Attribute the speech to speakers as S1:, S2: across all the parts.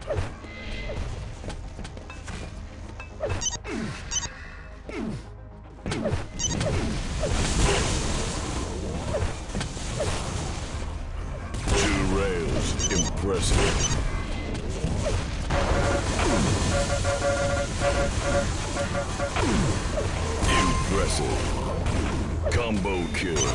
S1: Impressive. Impressive. Combo kill.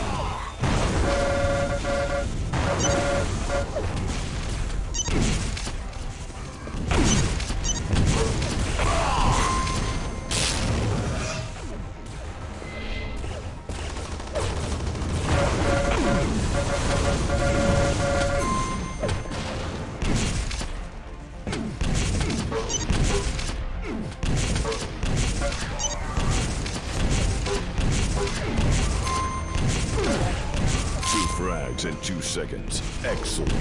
S1: Frags in 2 seconds. Excellent.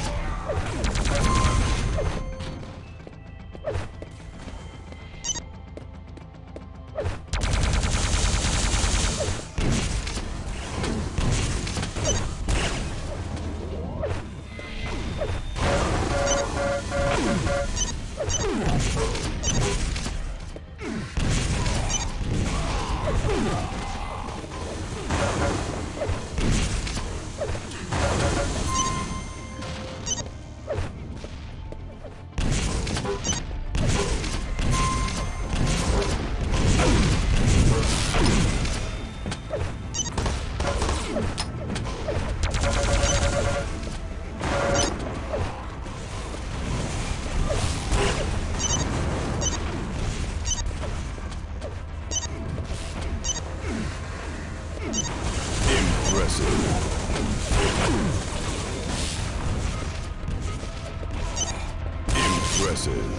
S1: Impressive.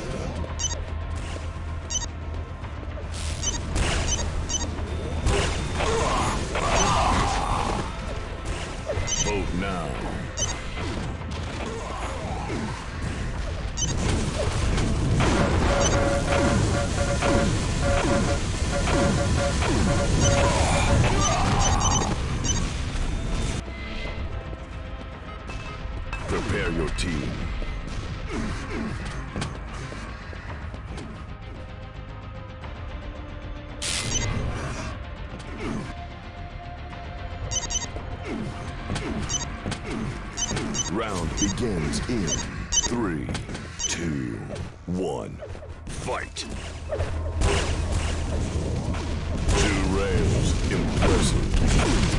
S1: Vote now. Prepare your team. Round begins in 3, 2, 1. Fight! 2 rails. Impressive.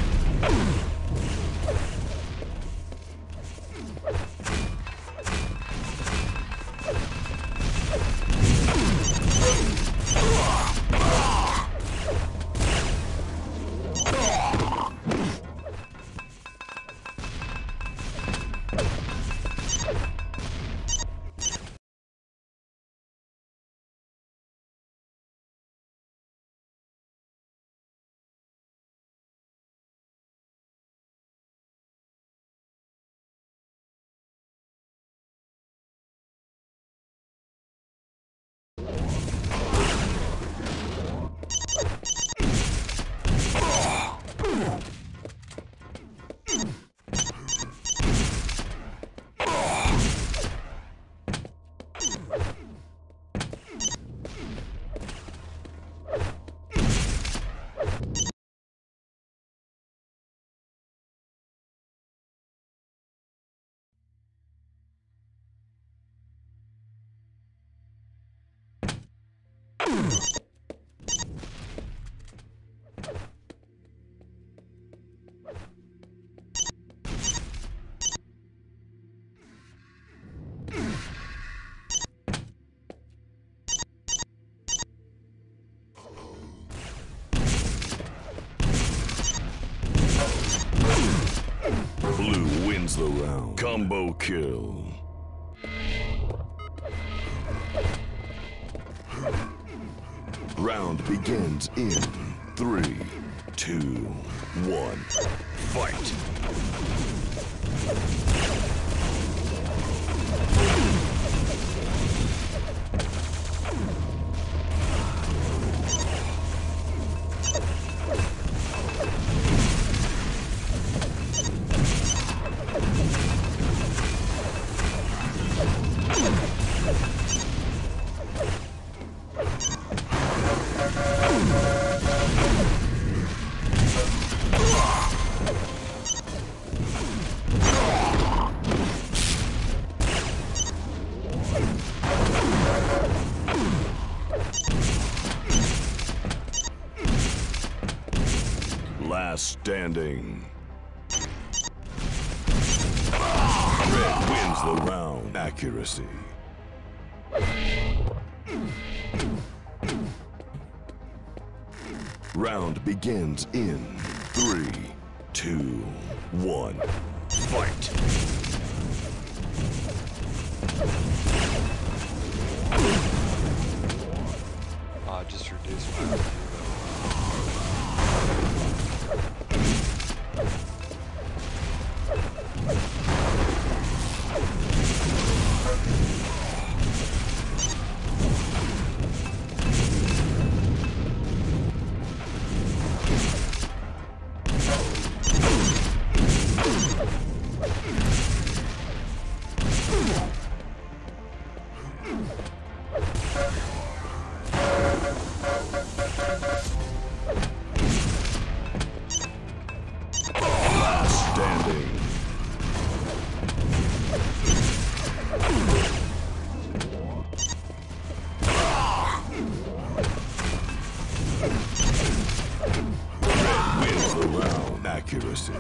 S1: Blue wins the round. Combo kill. Round begins in 3, 2, 1. Fight! Last standing. Red wins the round. Accuracy. Round begins in 3, 2, 1. Fight!
S2: Just reduce my...
S1: Accuracy.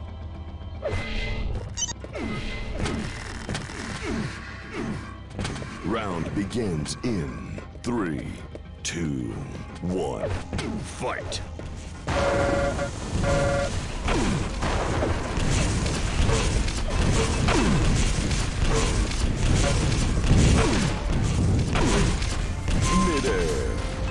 S1: Round begins in 3, 2, 1. Fight! Midair.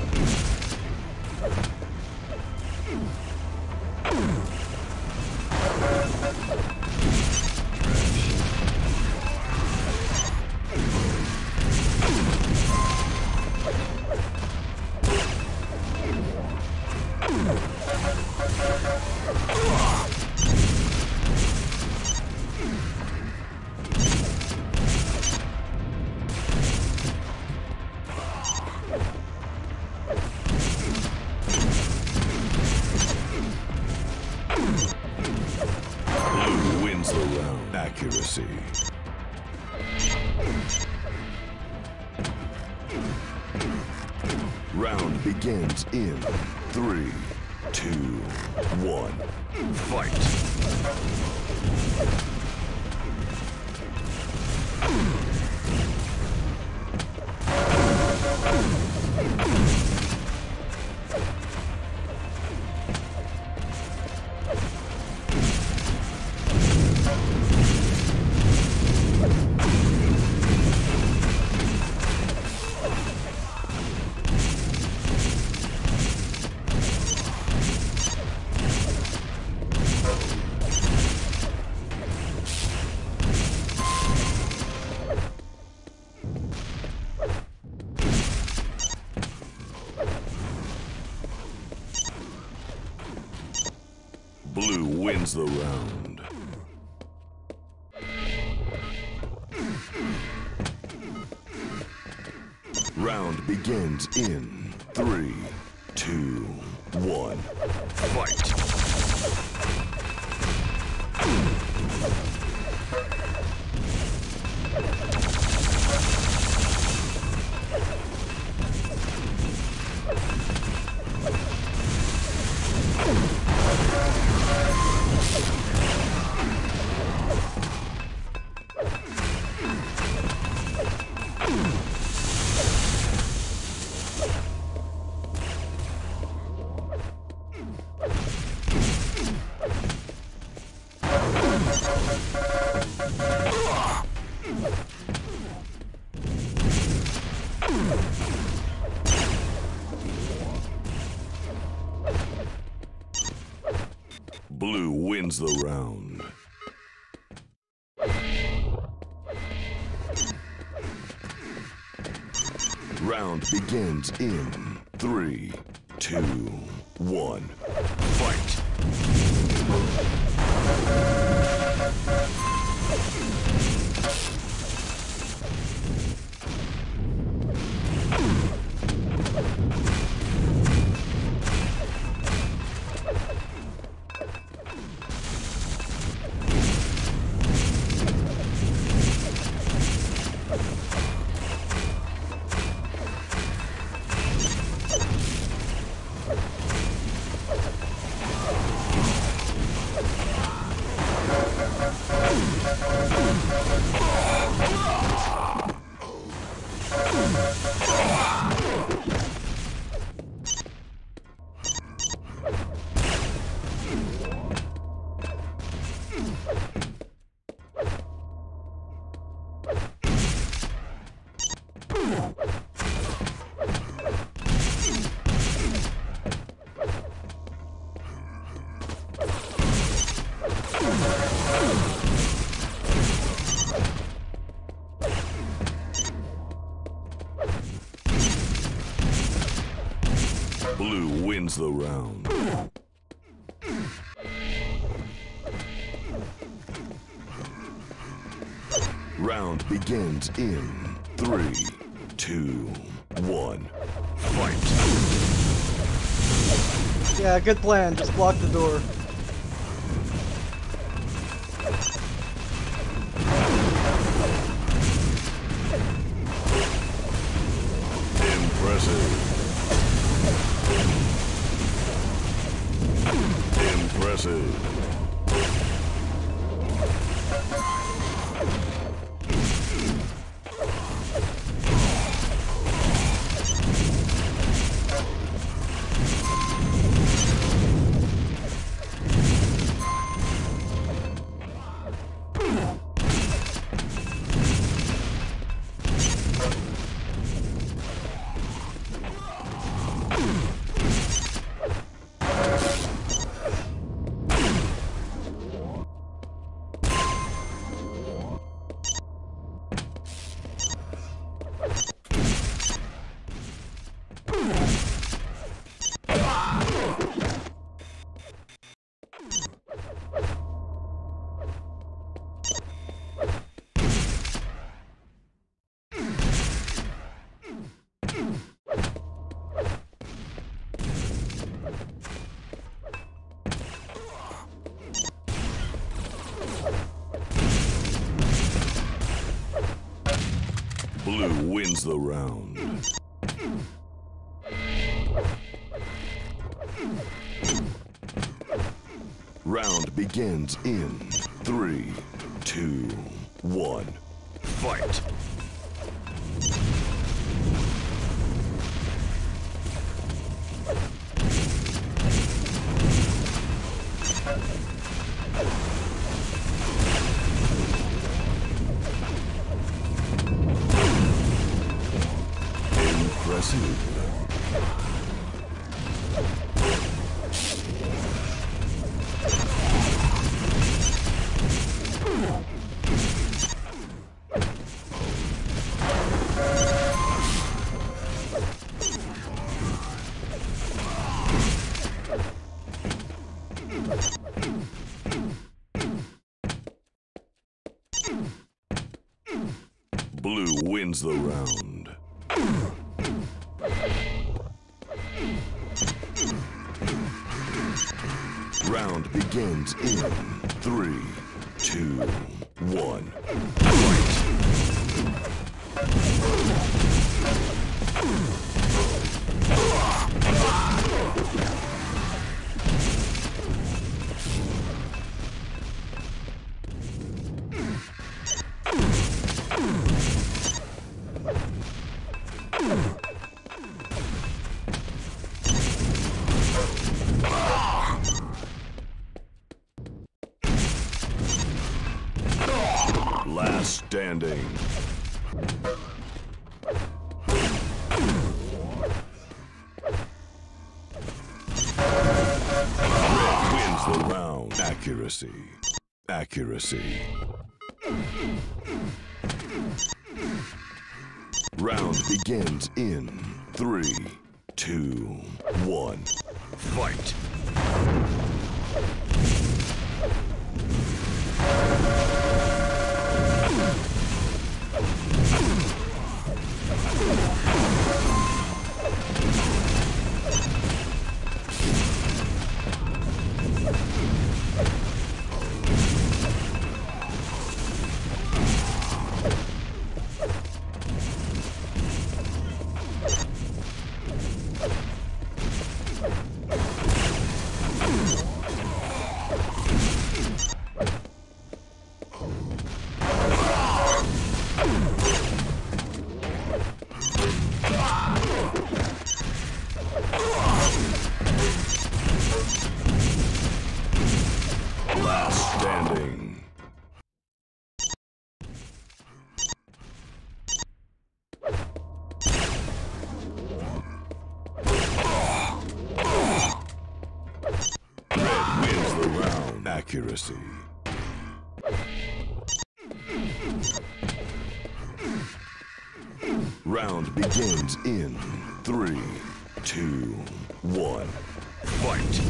S1: Blue wins the round. Accuracy. Round begins in 3, 2, 1. Fight! Blue wins the round. Round begins in 3, 2, 1. Fight! Blue wins the round. Round begins in 3, 2, 1. Fight! wins the round. Round begins in 3, 2, 1. Fight!
S3: Yeah, good plan. Just block the door.
S1: Impressive. Impressive. Blue wins the round. Round begins in 3, 2, 1. Fight! Impressive. Blue wins the round. Round begins in 3, 2, 1. Fight! Last standing. Red wins the round. Accuracy. Accuracy. Round begins in 3, 2, 1. Fight! Last standing. Red wins the round. Accuracy. Round begins in 3, 2, 1. Fight.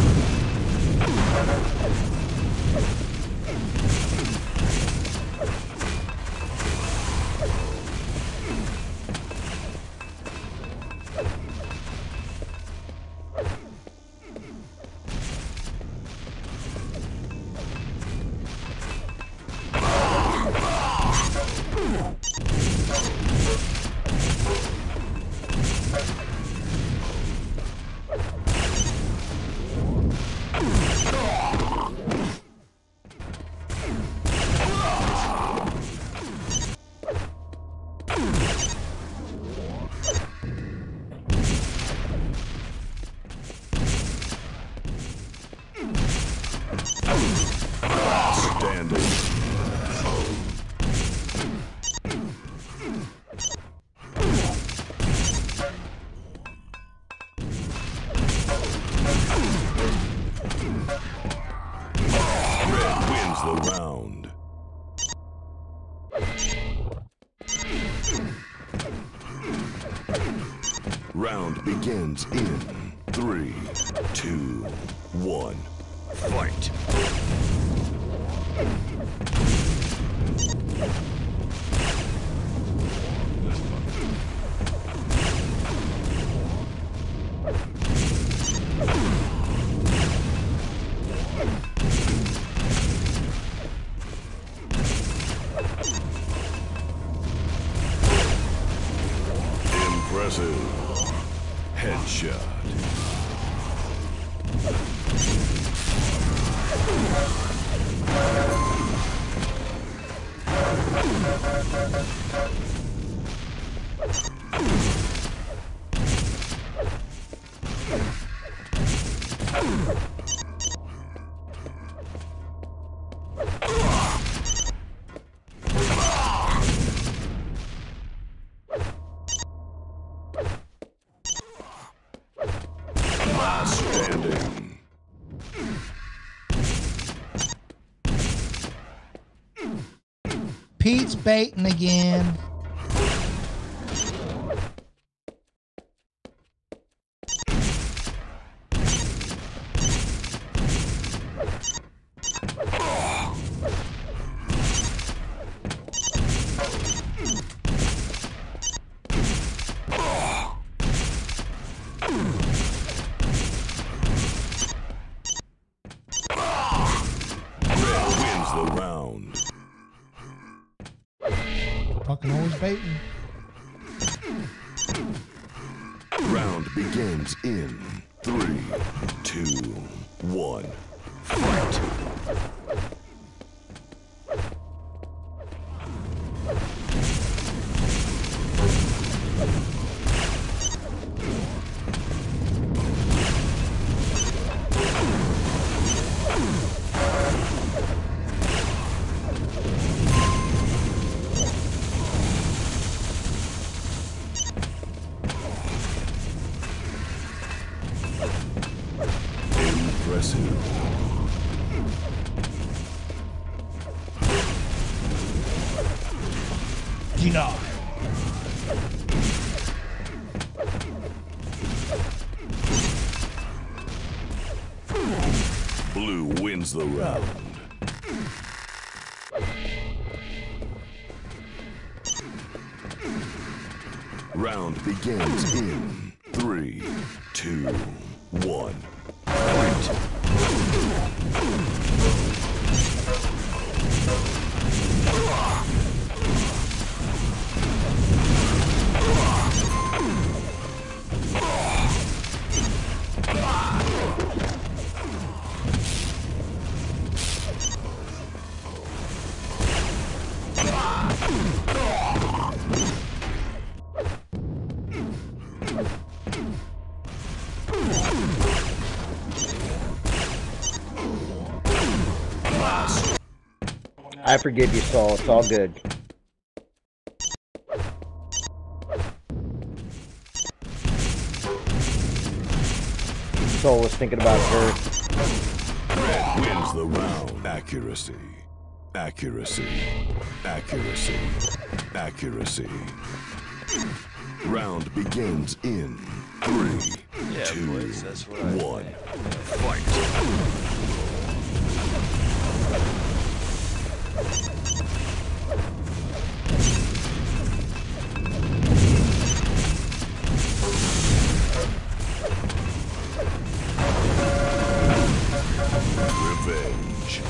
S1: Standing. Red wins the round. Round begins in 3, 2, 1. Fight. Impressive. Headshot. Last standing.
S4: Pete's baiting again.
S1: Red wins the round.
S4: Fucking always baiting.
S1: Round begins in 3, 2, 1. Fight. Impressive.
S4: Gina.
S1: Blue wins the round. Round begins in 3, 2, 1. Fight.
S5: I forgive you, Saul. It's all good. Saul was thinking about her.
S1: Red wins the round. Accuracy. Accuracy. Accuracy. Accuracy. Round begins in 3,
S2: Yeah,
S1: 2,
S2: boys, that's what I
S1: 1.
S2: think.
S1: Fight. Revenge.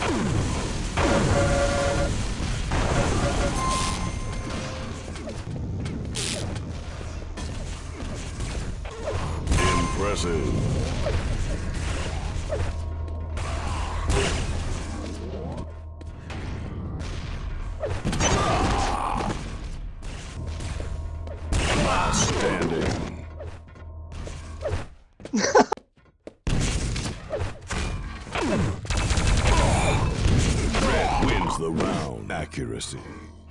S1: Impressive. Last standing. Red wins the round. Accuracy.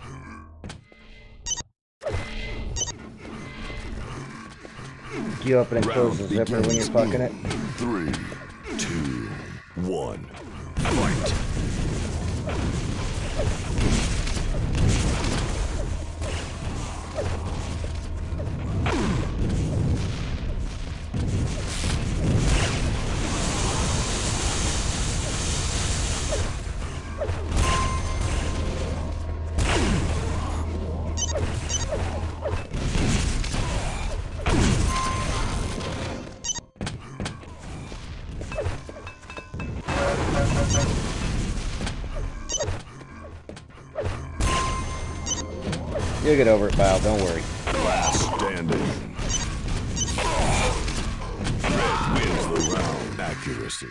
S5: Do you open and close the zipper when you're fucking it?
S1: 3, 2, 1. Fight.
S5: You'll get over it, pal. Don't worry.
S1: Last standing. Red wins the round. Accuracy.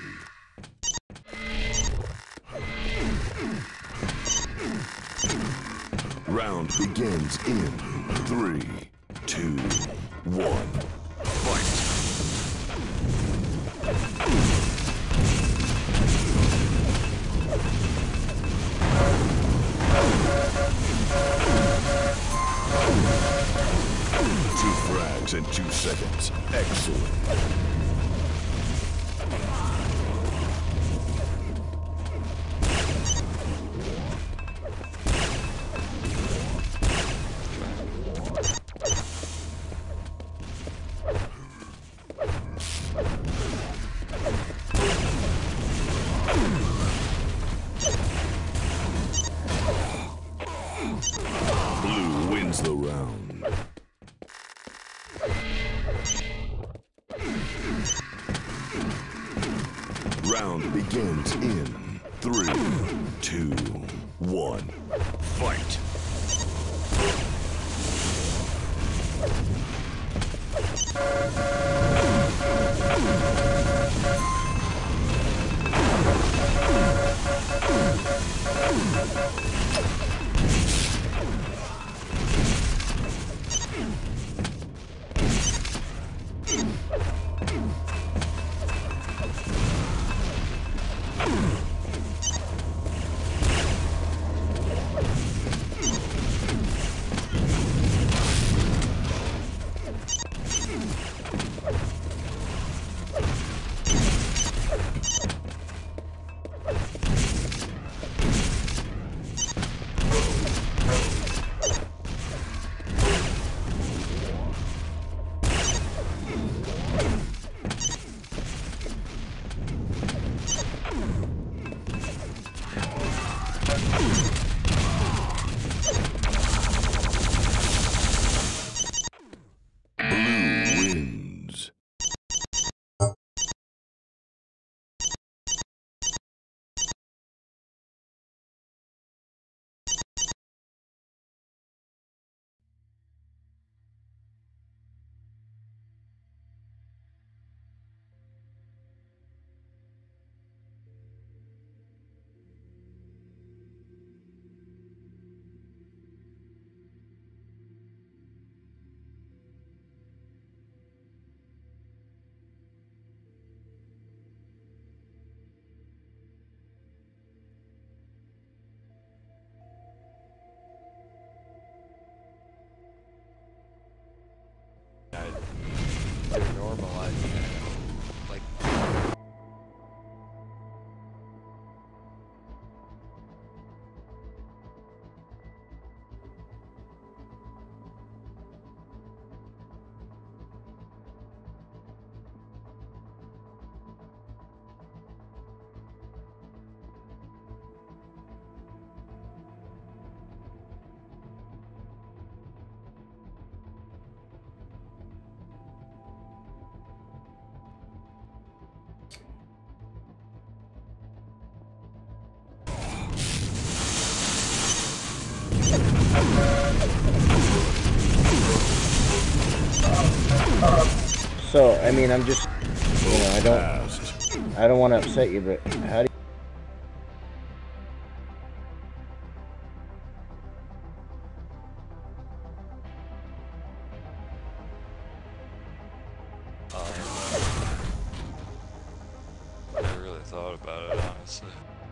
S1: Round begins in 3, 2, 1. Fight. Two frags in 2 seconds. Excellent. Blue wins the round. Round begins in 3, 2, 1. Fight.
S5: So, I mean, I'm just, you know,
S1: Passed.
S5: I don't want to upset you, but how do
S2: I never really thought about it, honestly.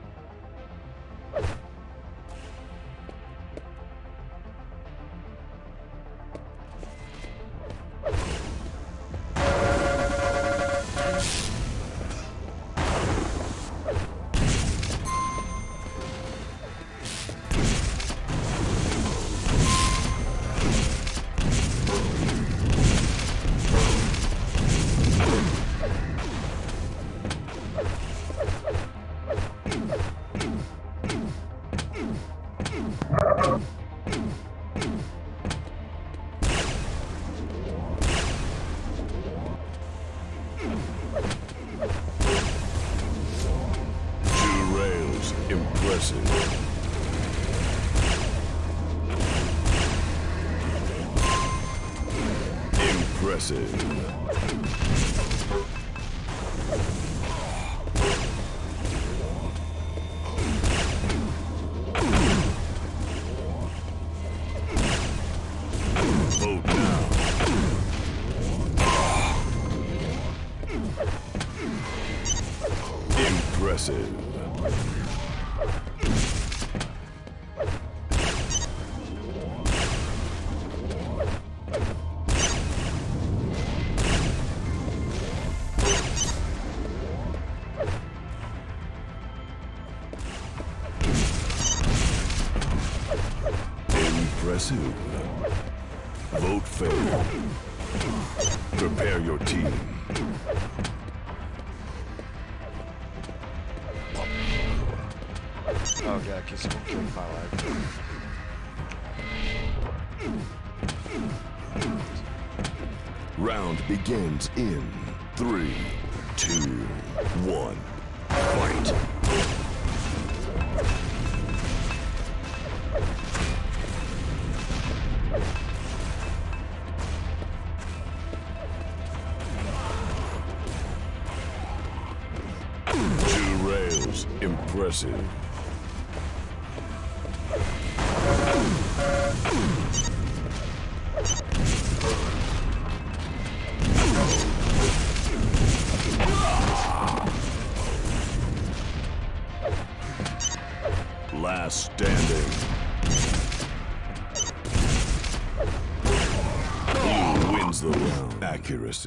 S1: Impressive. Vote now. Impressive. Impressive. Vote fair. Prepare your team.
S2: Oh yeah, because someone killed my life.
S1: Round begins in 3, 2, 1. Fight. Two rails. Impressive. Last standing. Blue wins the round. Accuracy.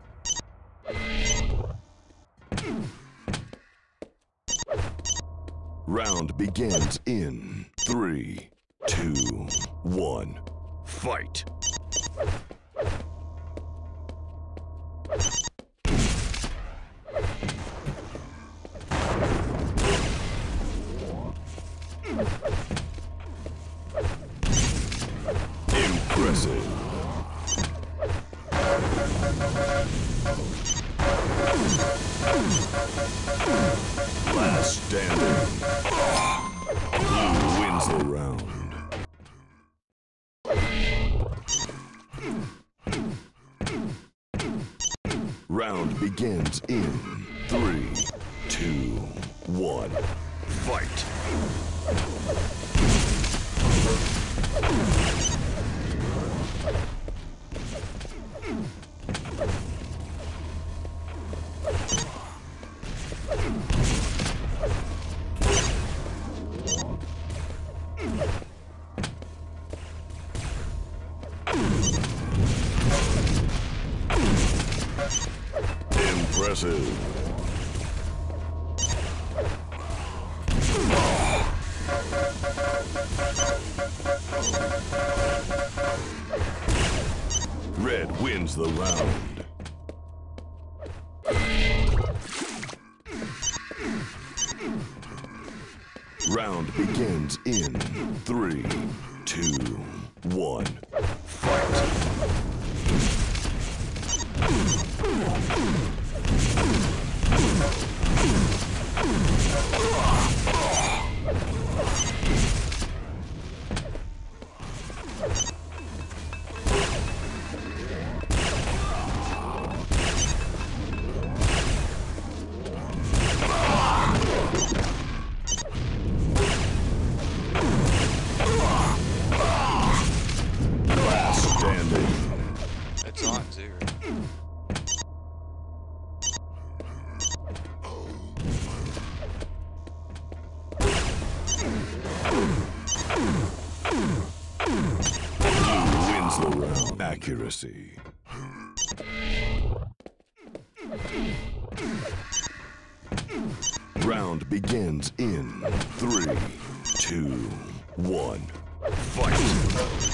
S1: Round begins in 3, 2, 1. Fight. Impressive. Last standing. Blue wins the round. Round begins in 3, 2, 1. Fight. Impressive. Red wins the round. Round begins in 3, 2, 1. Fight. Accuracy. Round begins in 3, 2, 1. Fight!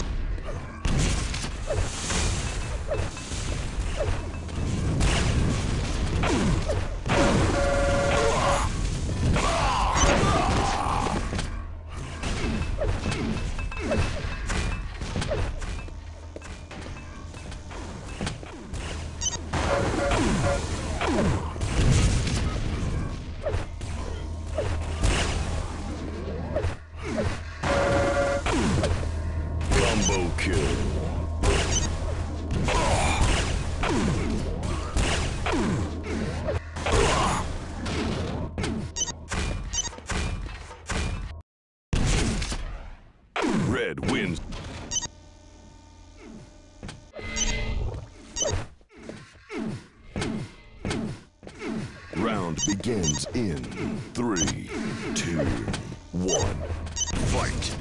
S1: Combo kill. Red wins. Round begins in 3, 2, 1. Fight!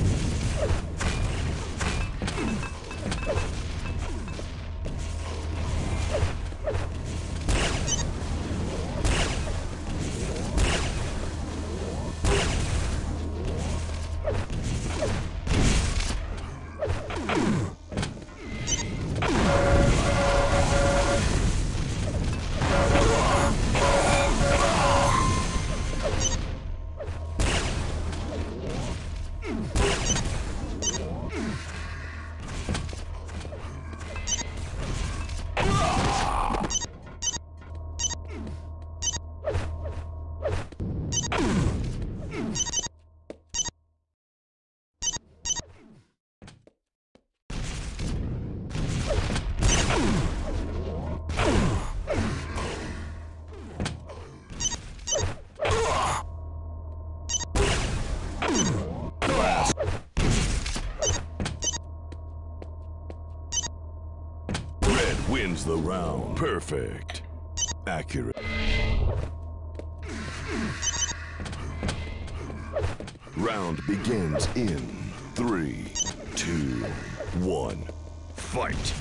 S1: Red wins the round. Perfect. Accurate. Round begins in 3, 2, 1. Fight!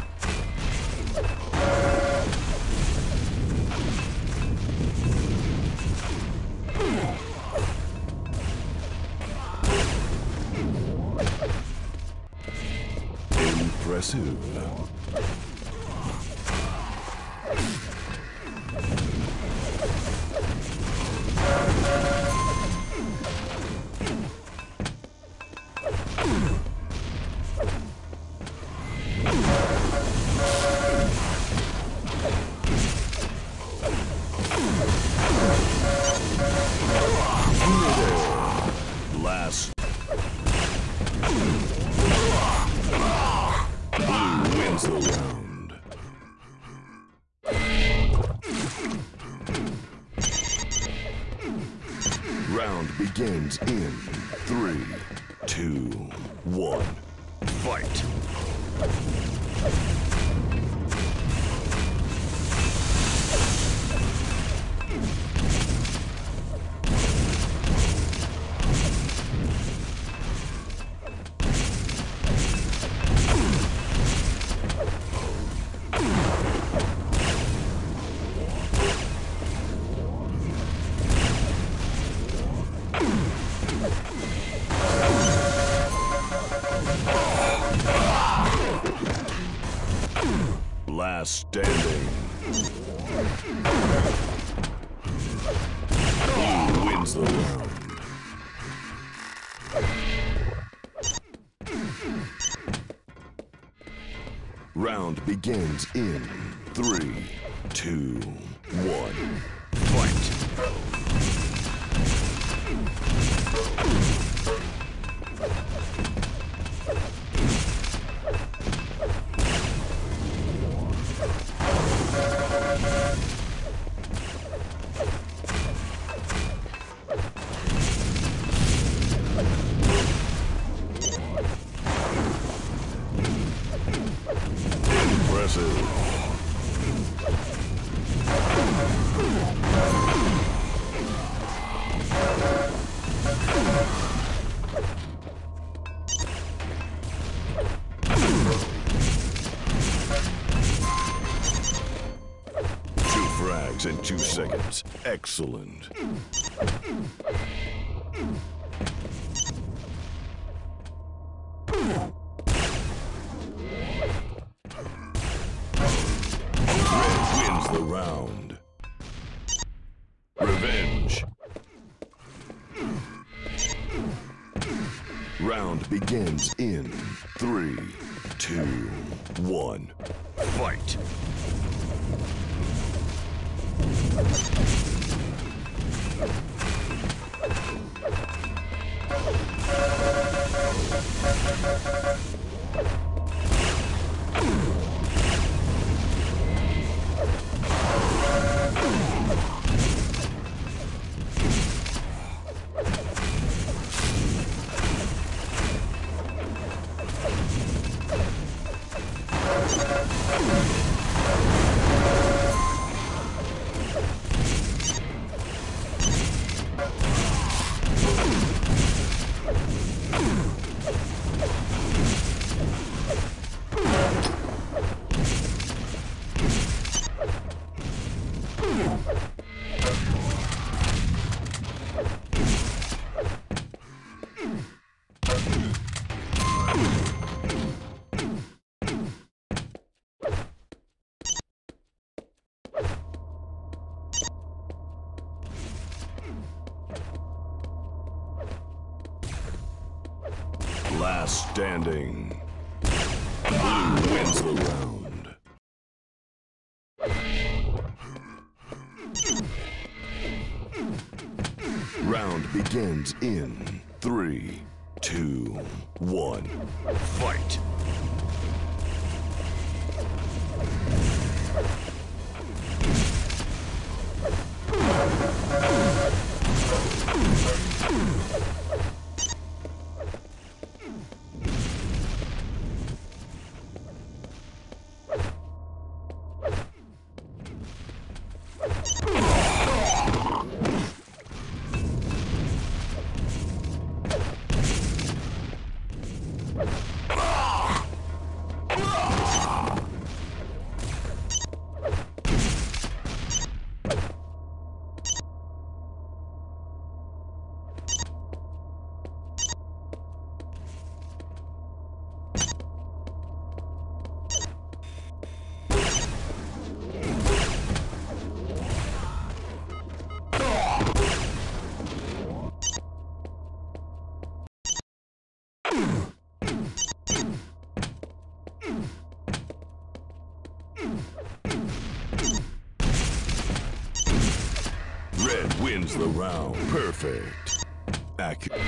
S1: Impressive. Last. Blue wins the round. Round begins in 3, 2, 1. Fight! Last standing. Blue wins the round. Round begins in 3, 2, 1. Fight! Impressive. Excellent. Red wins the round. Revenge. Round begins in 3, 2, 1. Fight. Last standing. Blue wins the round. Round begins in 3, 2, 1. Fight. Red wins the round. Perfect. Accurate.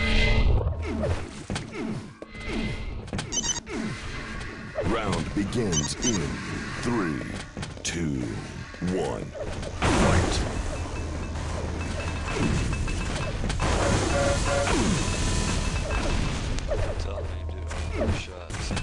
S1: Round begins in 3, 2, 1. Fight.
S2: Tell me you do more shots.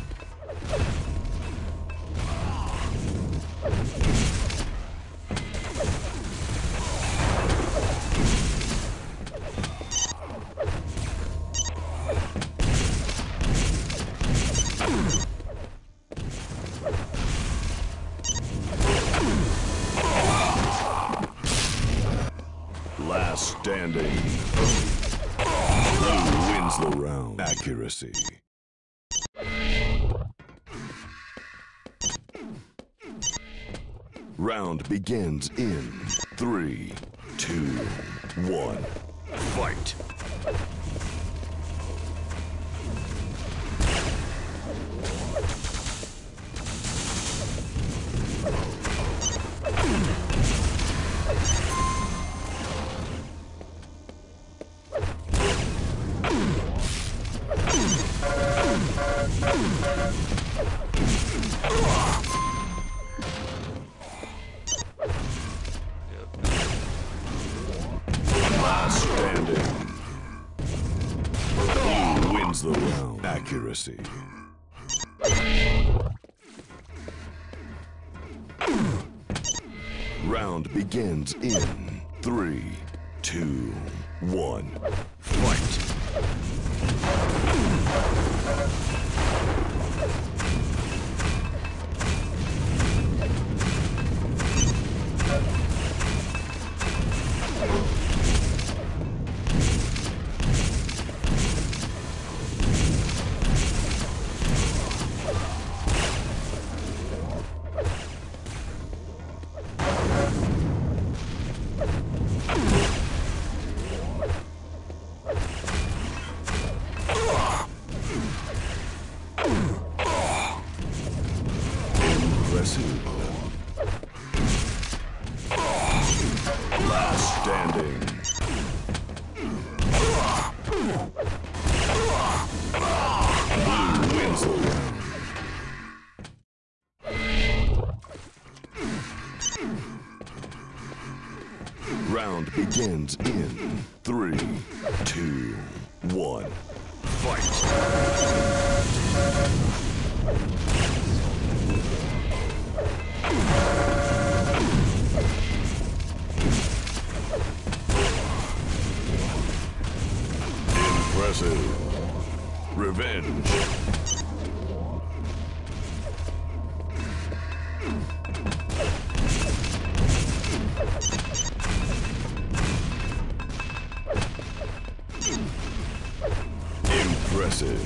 S1: Last standing. Blue wins the round. Accuracy. Round begins in 3, 2, 1. Fight. Last standing. Blue wins the round. Accuracy. Round begins in 3, 2, 1. Fight. begins in 3, 2, 1. Fight! Impressive. Revenge. Impressive.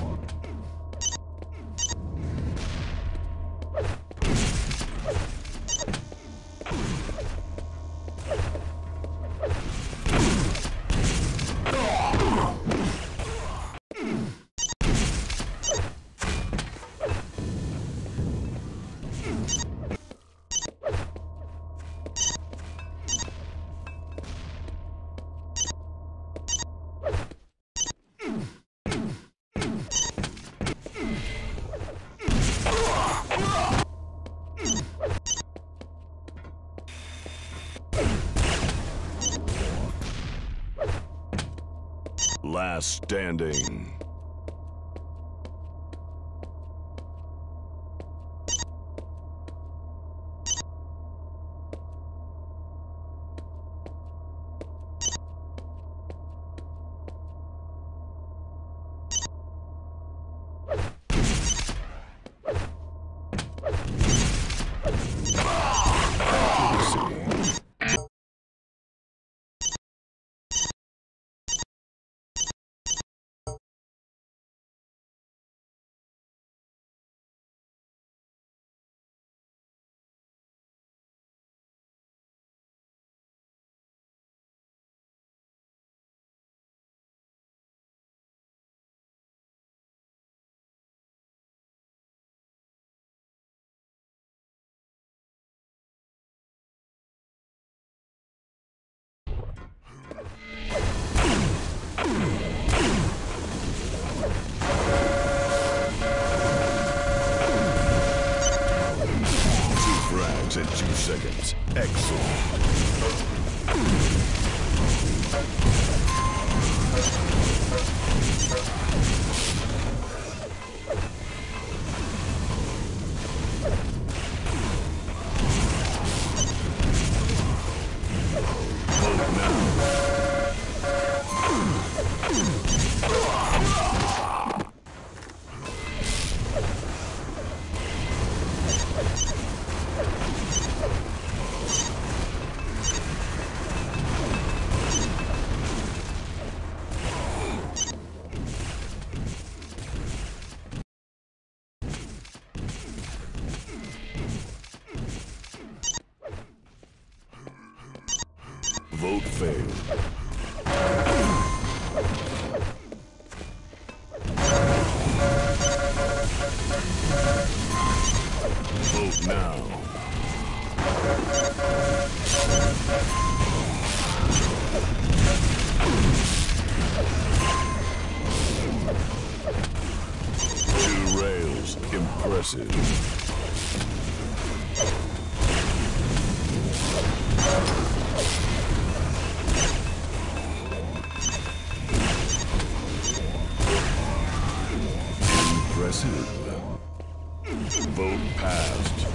S1: Last standing. In 2 seconds. Excellent. Vote failed. Vote now. Two rails. Impressive. Vote passed.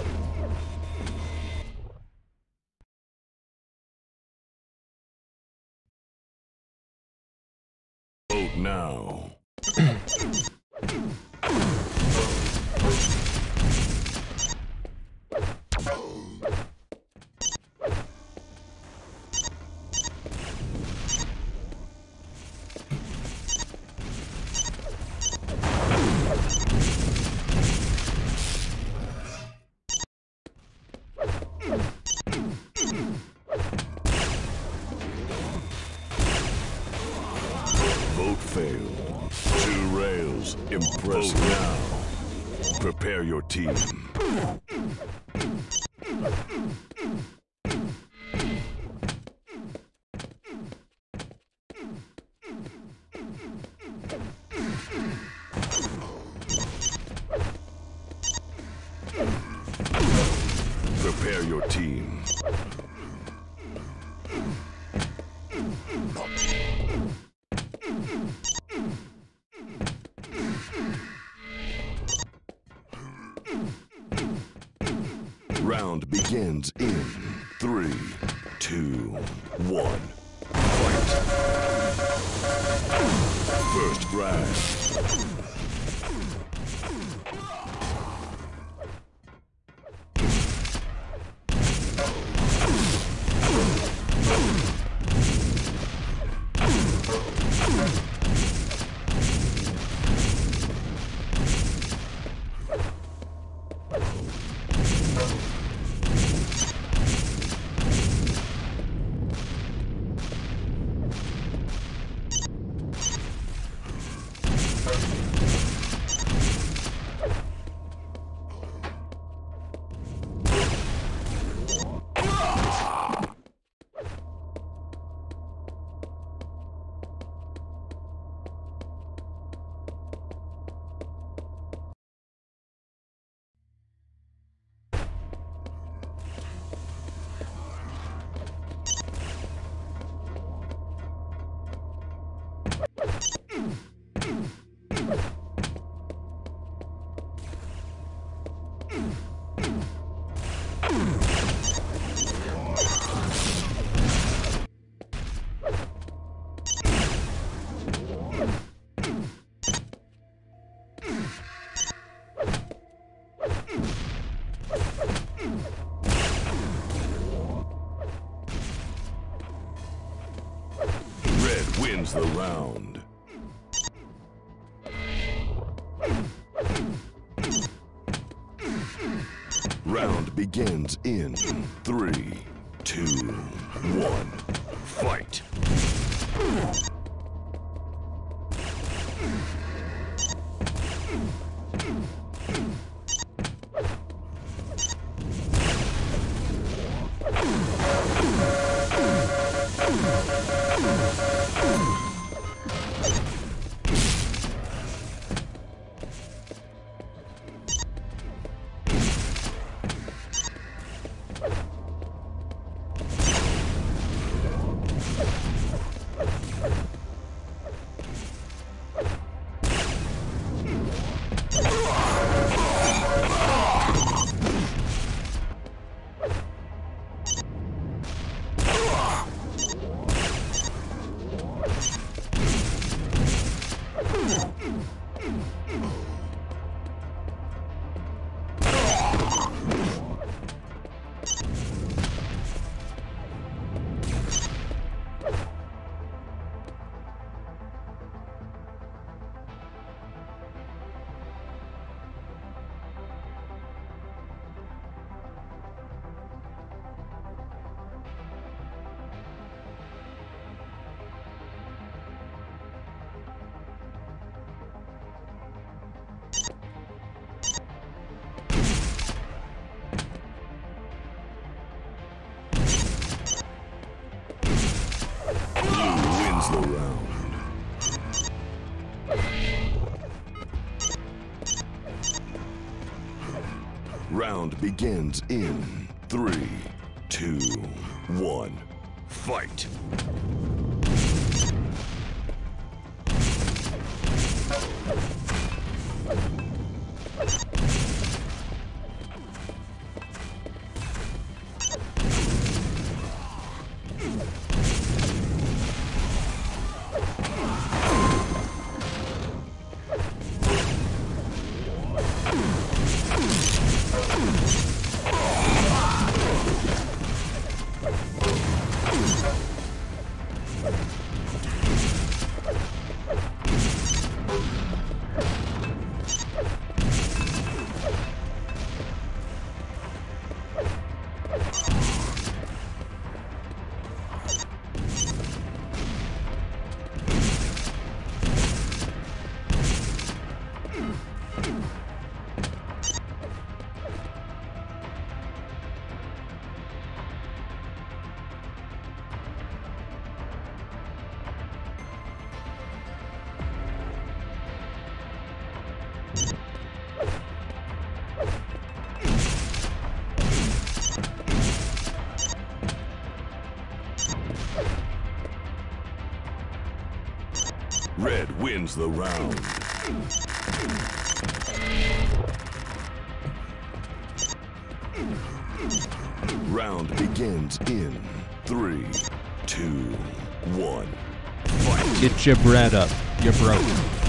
S1: Vote now. Vote failed. Two rails. Impressive. Now. Prepare your team. Prepare your team. Round begins in 3, 2, 1. Fight! First frag. Wins the round. Round begins in 3, 2, 1. Fight! The round. Round begins in 3, 2, 1. Fight! Red wins the round. Round begins in 3, 2, 1. Fight.
S6: Get your bread up. You're broke.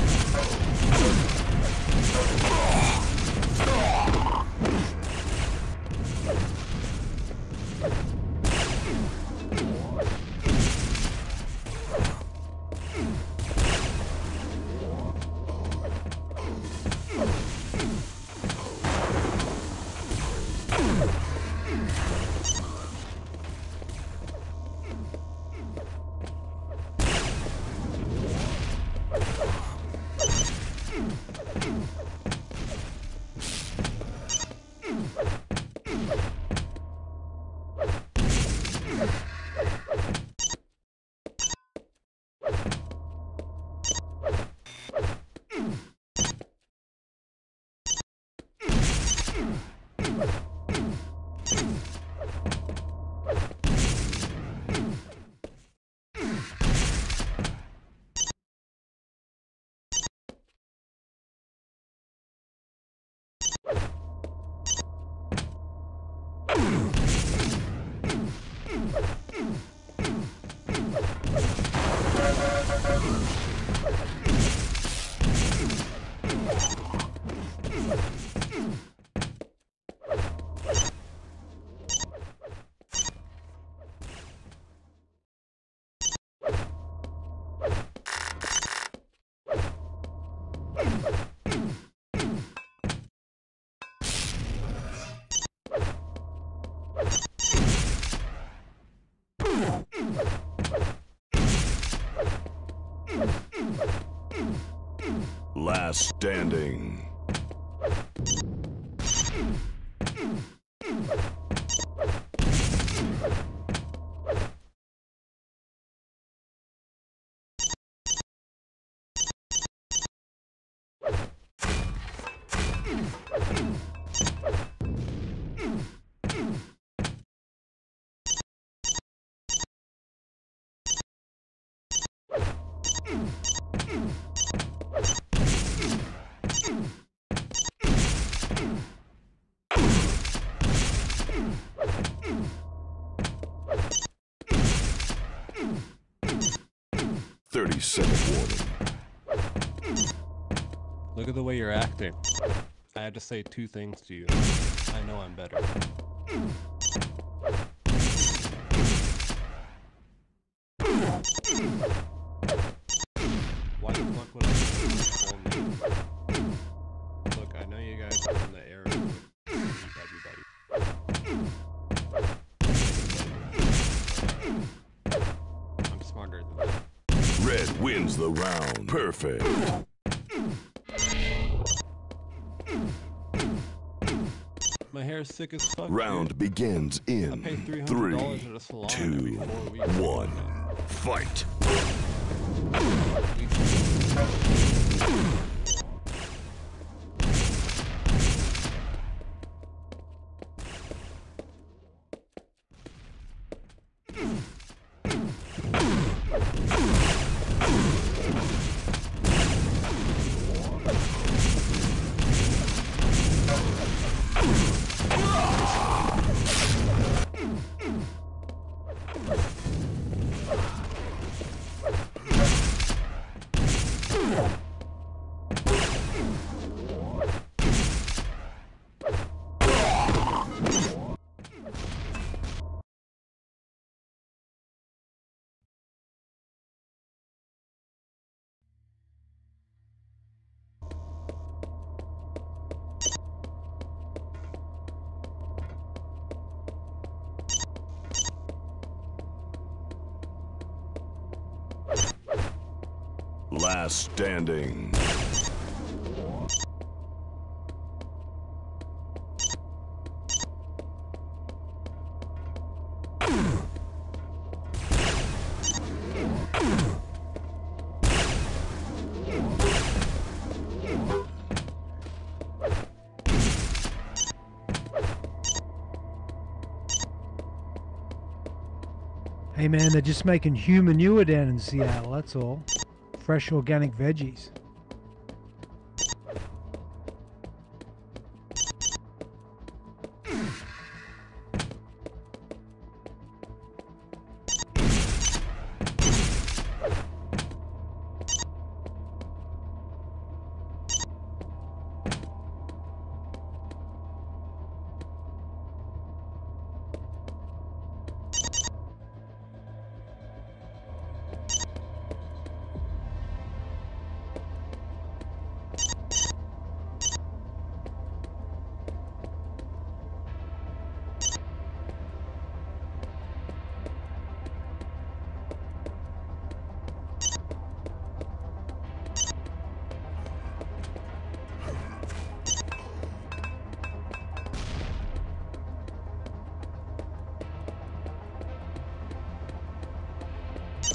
S1: Last standing. Warning.
S6: Look at the way you're acting. I had to say two things to you. I know I'm better. Why the fuck would I say your full name? Look, I know you guys are in the area with everybody. I'm smarter than that.
S1: Red wins the round. Perfect.
S6: My hair's sick as fuck.
S1: Round
S6: dude.
S1: begins
S6: I
S1: in
S6: pay $300
S1: 3,
S6: at a salon
S1: 2,
S6: every 4 weeks.
S1: 1. Fight. Last standing.
S7: Hey man, they're just making human manure down in Seattle, that's all. Fresh organic veggies.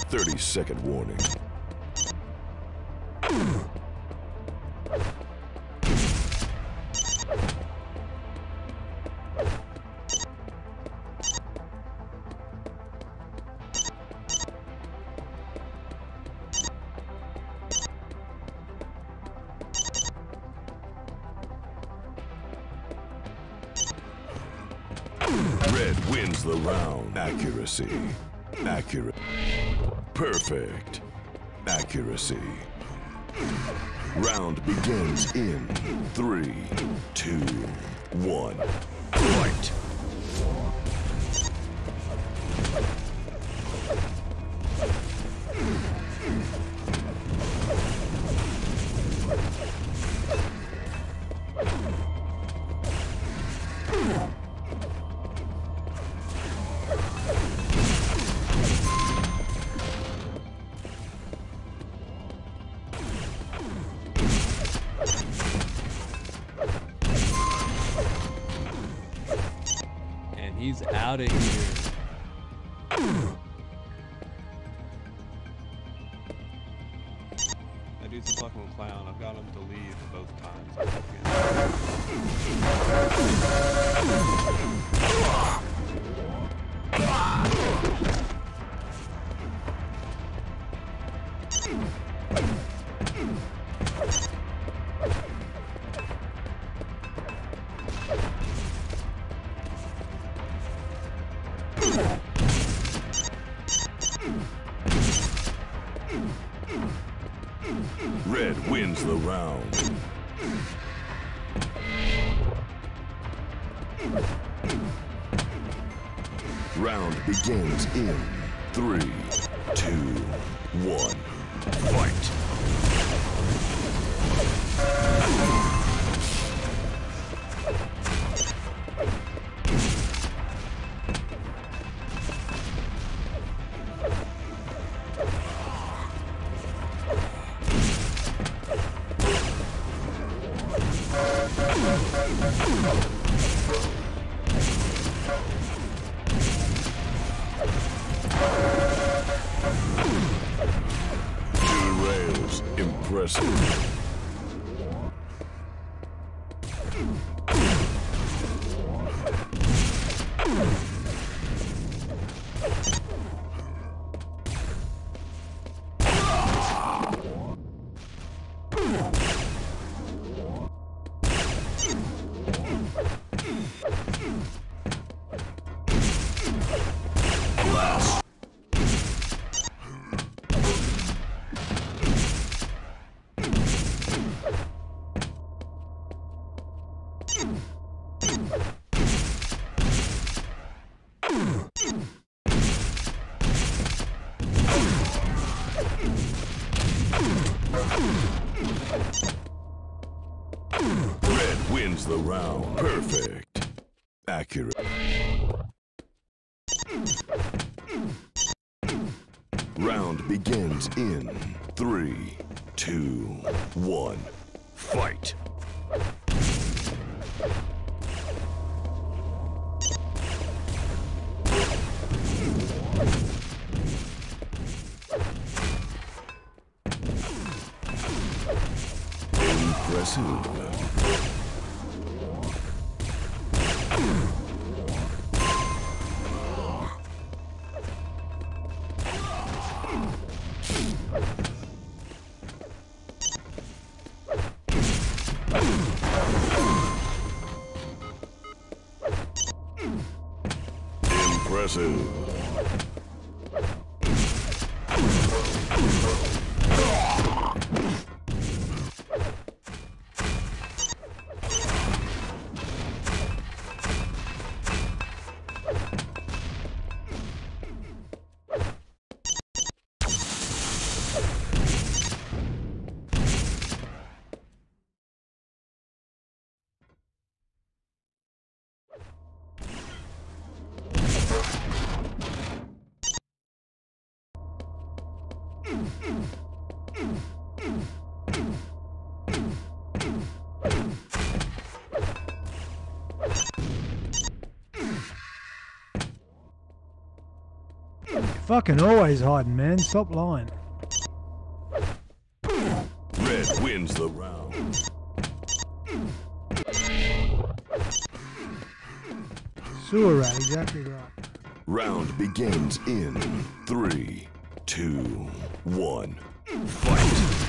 S1: 30-second warning. Red wins the round. Accuracy. Accurate. Perfect. Accuracy. Round begins in 3, 2, 1. Fight!
S6: And he's out of here. That dude's a fucking clown. I've got him to leave both times.
S1: Red wins the round. Round begins in 3, 2, 1. Fight! Rails, impressive. Red wins the round. Perfect. Accurate. Round begins in 3, 2, 1. Fight! Impressive. Impressive.
S7: fucking always hiding, man. Stop lying.
S1: Red wins the round.
S7: Sewer rat, exactly right.
S1: Round begins in 3, 2, 1. Fight!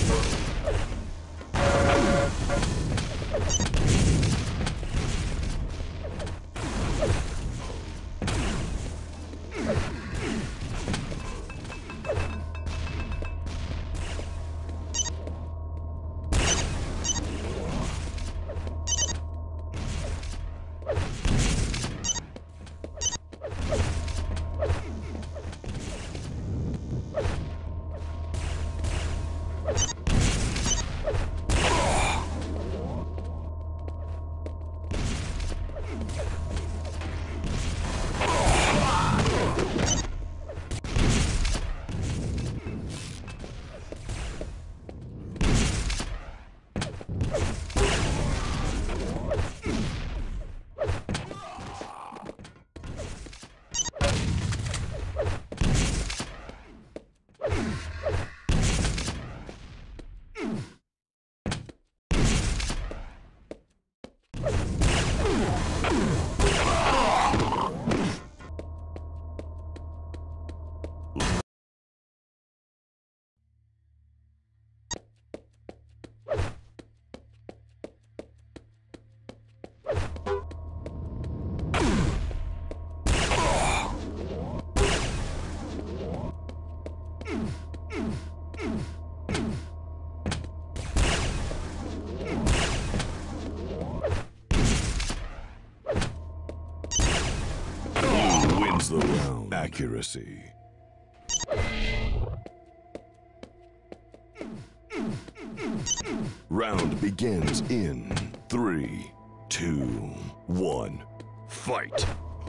S1: The round. Accuracy. Round begins in 3, 2, 1. Fight!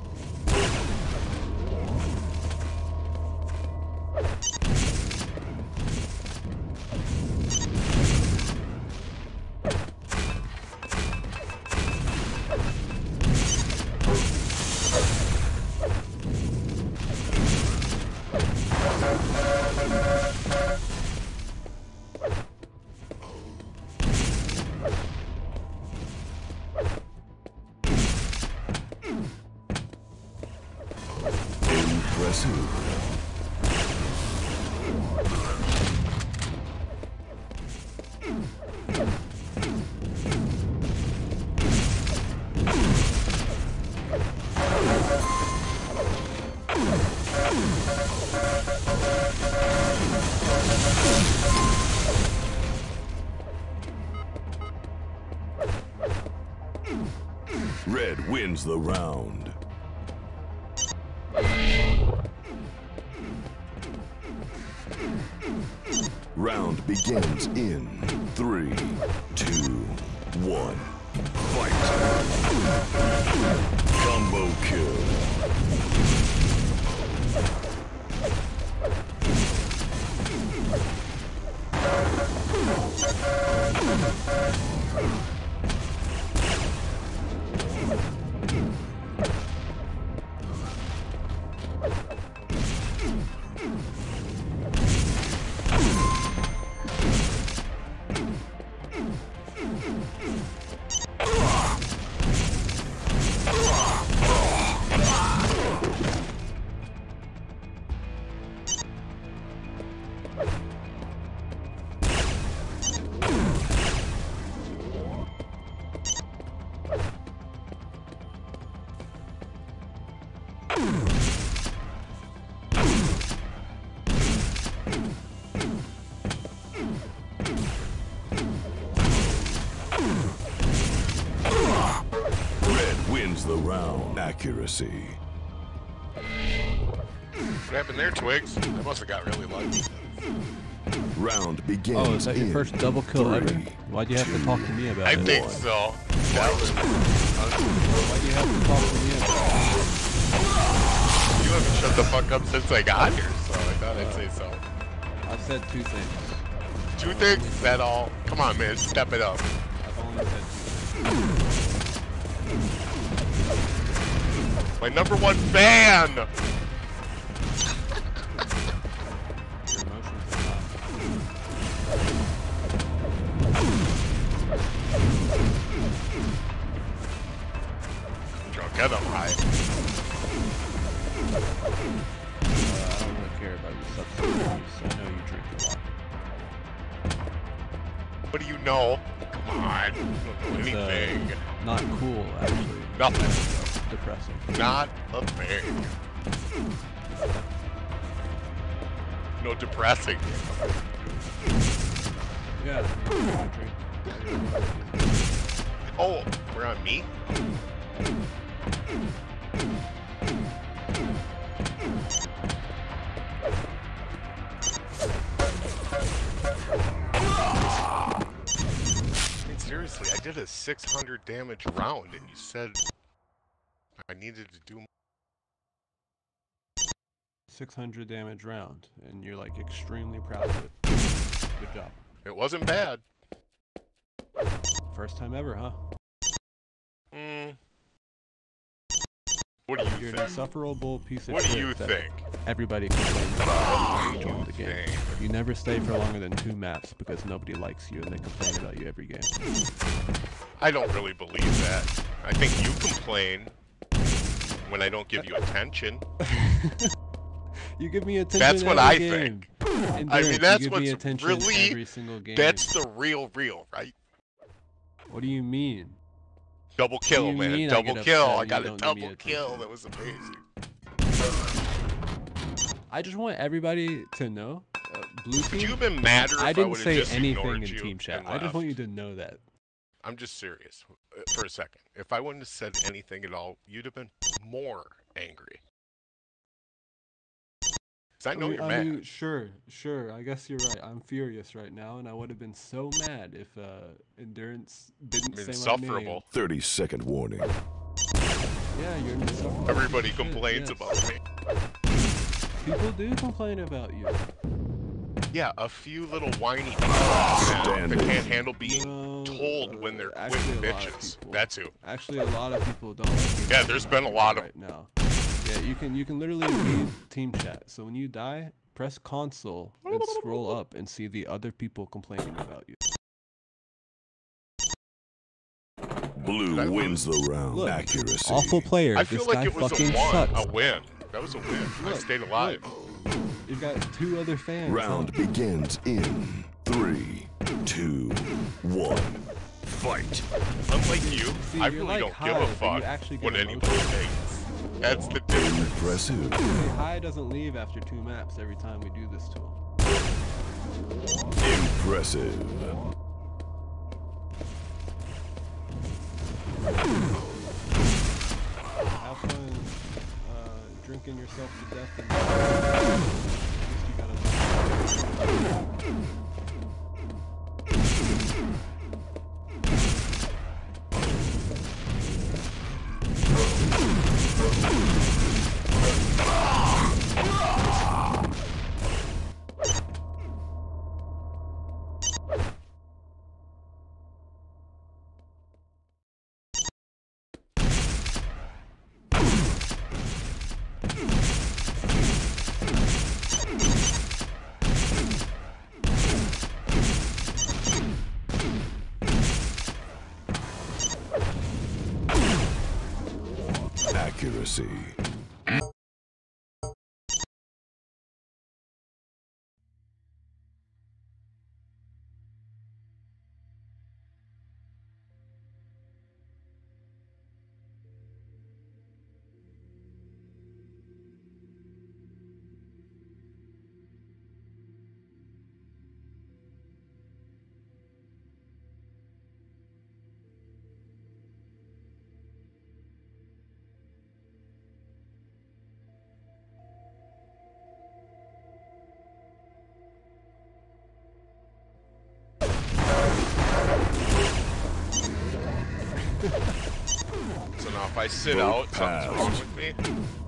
S1: Red wins the round. Round begins in 3, 2, 1. Fight! Combo kill. The round. Accuracy.
S8: What happened there, Twigs? I must have got really lucky.
S1: Round begins.
S6: Oh, is that your first double kill ever? Why'd you have to talk to me about it?
S8: I think so. That was...
S6: Why'd you have to talk to me about it?
S8: You haven't shut the fuck up since I got here, so I thought I'd say so.
S6: I said 2 things.
S8: 2 things? Is that all? Come on, man. Step it up.
S6: I've only said 2 things.
S8: My #1 fan! gonna lie.
S6: I don't really care about your substance use. I know you drink a lot.
S8: What do you know? Come on. You don't know
S6: It's,
S8: anything.
S6: Not cool, actually.
S8: Nothing.
S6: Depressing.
S8: Not a thing. No depressing.
S6: Yeah.
S8: Oh, we're on me? I mean, seriously, I did a 600 damage round and you said I needed to do
S6: 600 damage round, and you're like extremely proud of it. Good job.
S8: it wasn't bad.
S6: First time ever, huh?
S8: What do you
S6: You're an
S8: think?
S6: insufferable piece of
S8: What do
S6: shit
S8: you
S6: that
S8: think?
S6: everybody complains about when you join the game.
S8: Think?
S6: You never stay for longer than 2 maps because nobody likes you and they complain about you every game.
S8: I don't really believe that. I think you complain when I don't give you attention.
S6: You give me attention.
S8: That's what
S6: every
S8: I
S6: game.
S8: think.
S6: And
S8: I
S6: Derek,
S8: mean,
S6: you
S8: that's
S6: give me
S8: what's
S6: attention
S8: really,
S6: every single game.
S8: that's the real, right?
S6: What do you mean?
S8: Double kill,
S6: you
S8: man.
S6: mean I
S8: Double
S6: get
S8: kill.
S6: upset
S8: I
S6: when
S8: got
S6: you
S8: a
S6: don't give me
S8: double kill.
S6: attention?
S8: That was amazing.
S6: I just want everybody to know, blue
S8: Would
S6: team.
S8: you have been madder if
S6: I
S8: I
S6: didn't
S8: would have
S6: say
S8: just
S6: anything
S8: ignored
S6: in
S8: you
S6: team chat.
S8: and
S6: I just
S8: left?
S6: want you to know that.
S8: I'm just serious for a second. If I wouldn't have said anything at all, you'd have been more angry. 'Cause I know you're mad.
S6: mean, sure. I guess you're right. I'm furious right now, and I would have been so mad if Endurance didn't say my
S8: Insufferable.
S6: name.
S1: 30-second warning.
S6: Yeah, you're an insufferable.
S8: Everybody
S6: piece of shit,
S8: complains
S6: yes.
S8: about me.
S6: People do complain about you.
S8: Yeah, a few little whiny people that can't handle being
S6: No,
S8: told when they're
S6: actually,
S8: quitting
S6: a lot of
S8: bitches.
S6: people.
S8: That's who.
S6: Actually, a lot of people don't. Like you
S8: Yeah, there's been a lot of
S6: right now. Yeah, you can literally read team chat. So when you die, press console and scroll up and see the other people complaining about you.
S1: Blue wins the round.
S6: Look,
S1: Accuracy.
S6: awful player.
S8: I
S6: this
S8: feel
S6: guy
S8: like it was
S6: fucking
S8: a
S6: sucks.
S8: win. That was a win. I
S6: Look,
S8: stayed alive.
S6: look. You've got 2 other fans.
S1: Round
S6: huh?
S1: begins in 3, 2, 1. Fight.
S8: Unlike you,
S6: See,
S8: I
S6: you're
S8: really
S6: like
S8: don't
S6: high,
S8: give a
S6: but you
S8: fuck
S6: actually get
S8: what
S6: emotions.
S8: anybody thinks. That's the difference.
S1: Impressive.
S6: See, High doesn't leave after 2 maps every time we do this to him.
S1: Impressive.
S6: Have fun drinking yourself to death. And at least you gotta.
S1: Accuracy.
S8: So now if I sit
S1: Vote
S8: out, something's wrong
S1: passed.
S8: with me.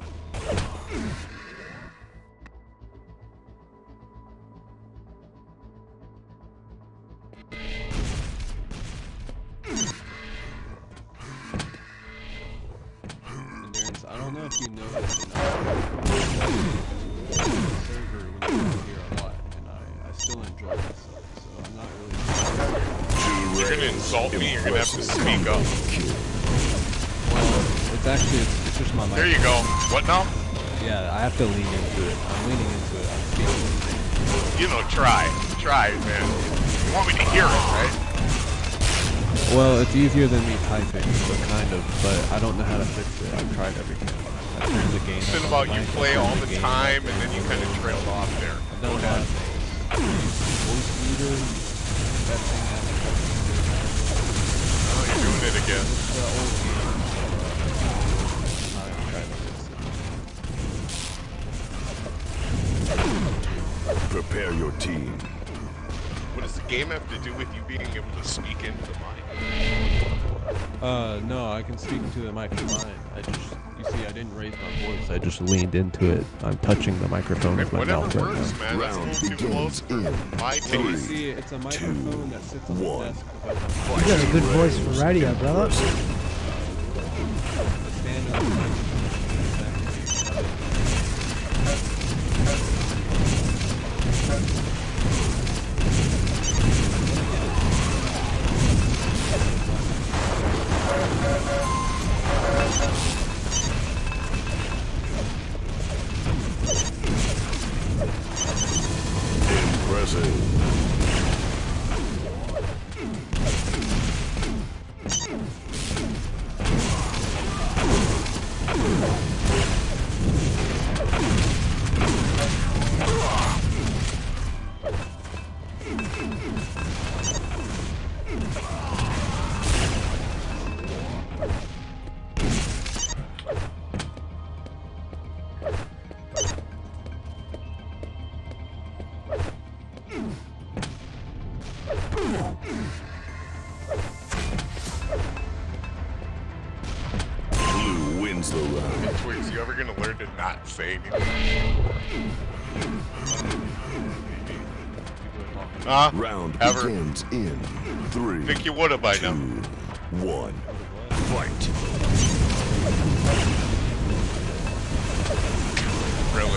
S6: Endurance, I don't know if you know this or not. Server when you come here a lot, and I still enjoy myself, so I'm not really.
S8: You're gonna insult me, you're gonna have to speak up.
S6: Well, it's It's actually, it's just my mic.
S8: There you go. What now?
S6: Yeah, I have to lean into it. I'm leaning into it. I'm speaking.
S8: You know, try, man. You want me to hear it, right?
S6: Well, it's easier than me typing, so kind of, but I don't know how to fix it. I've tried everything. I turned the gain
S8: It's
S6: up
S8: been
S6: on
S8: about
S6: the
S8: you
S6: mic,
S8: play
S6: I turned
S8: all the
S6: gain
S8: time,
S6: up
S8: and then you kind of trailed off there.
S6: I've done a lot of things. Voice reader, that thing has
S8: Oh, you're doing it again.
S6: the old game. I'll try to fix it.
S1: Prepare your team.
S8: What does the game have to do with you being able to speak into the mic?
S6: No, I can speak into the mic fine. You see, I didn't raise my voice. I just leaned into it. I'm touching the microphone with my
S8: Whatever
S6: mouth right
S8: works,
S6: now.
S8: man. That's a
S1: Round
S8: little too close
S1: begins
S8: for my
S6: So you
S8: taste.
S6: see, it's a microphone that sits on the
S1: one.
S6: desk.
S7: You got a good voice for radio, brother.
S1: Blue wins the round.
S8: Hey, Twigs, you ever gonna learn to not say anything?
S1: Round
S8: Ever.
S1: begins in 3,
S8: Think you would have by
S1: 2,
S8: now.
S1: 1. Fight.
S8: Really?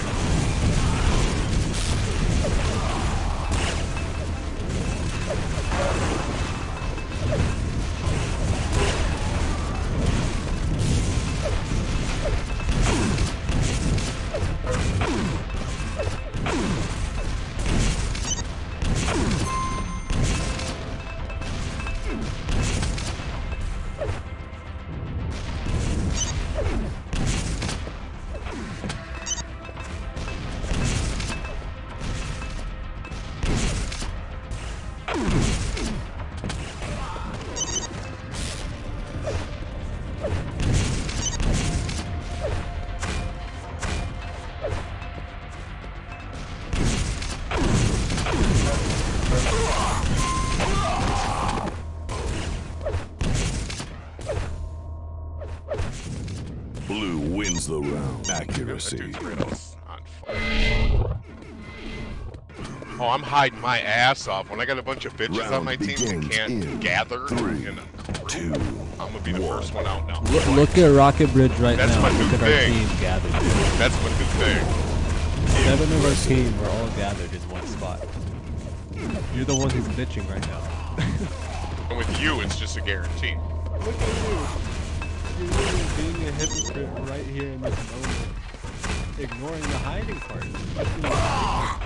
S1: Blue wins the round.
S8: That
S1: Accuracy.
S8: dude's riddles on fire. Oh, I'm hiding my ass off. When I got a bunch of bitches on
S1: Round
S8: my team that
S1: begins
S8: can't
S1: in
S8: gather
S1: 3,
S8: in a crew,
S1: 2,
S8: I'm gonna be the
S1: 1.
S8: first one out now.
S6: Look at Rocket Bridge right
S8: That's
S6: now.
S8: my new
S6: Look at our
S8: thing.
S6: team gathered.
S8: That's my new thing.
S6: 7 of our team were all gathered in one spot. You're the one who's bitching right now.
S8: And with you, it's just a guarantee.
S6: Look at you. You're really being a hypocrite right here in this moment. Ignoring the hiding part.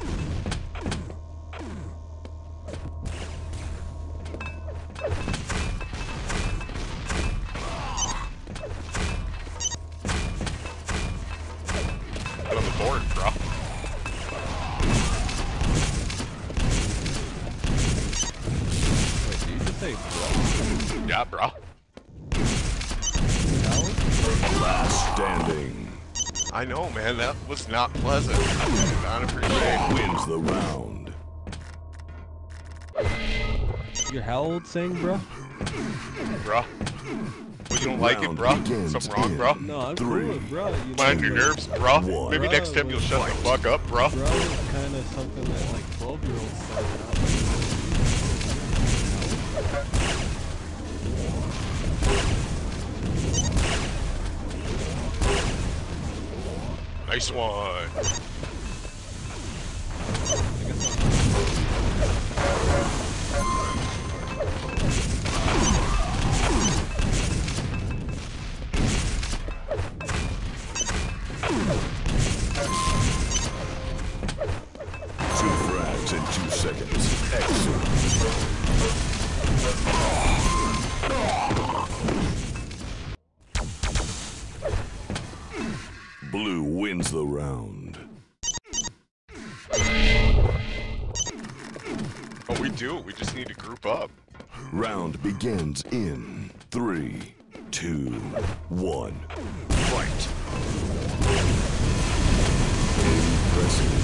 S8: Get on the board, bro.
S6: Wait, did you just say bro?
S8: Yeah, bro.
S1: Last standing.
S8: I know, man. That was not pleasant. Not appreciated.
S1: Wins the round.
S6: You're how old saying bro?
S8: Bro. Well, you don't like it,
S1: Round
S8: bro?
S1: begins
S8: Something wrong,
S1: in
S8: bro?
S6: No, I'm
S1: 3,
S6: cool with bro. You
S8: Mind
S6: know,
S8: your
S6: like,
S8: nerves, bro?
S1: One.
S8: Maybe next time you'll shut the fuck up, bro.
S6: Bro is kind of something that like 12-year-olds say.
S8: Nice one.
S1: the round.
S8: Oh, we do. We just need to group up.
S1: Round begins in 3, 2, 1. Fight! Impressive.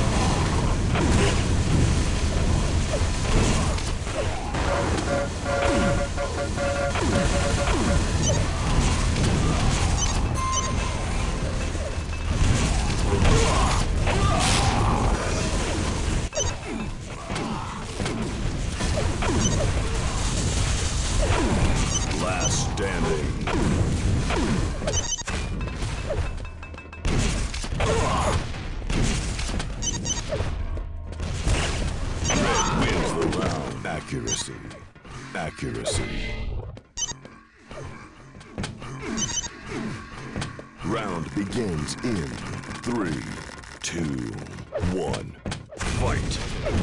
S1: Last standing. Red wins the round. Accuracy. Accuracy. Round begins in 3, 2, 1. Fight.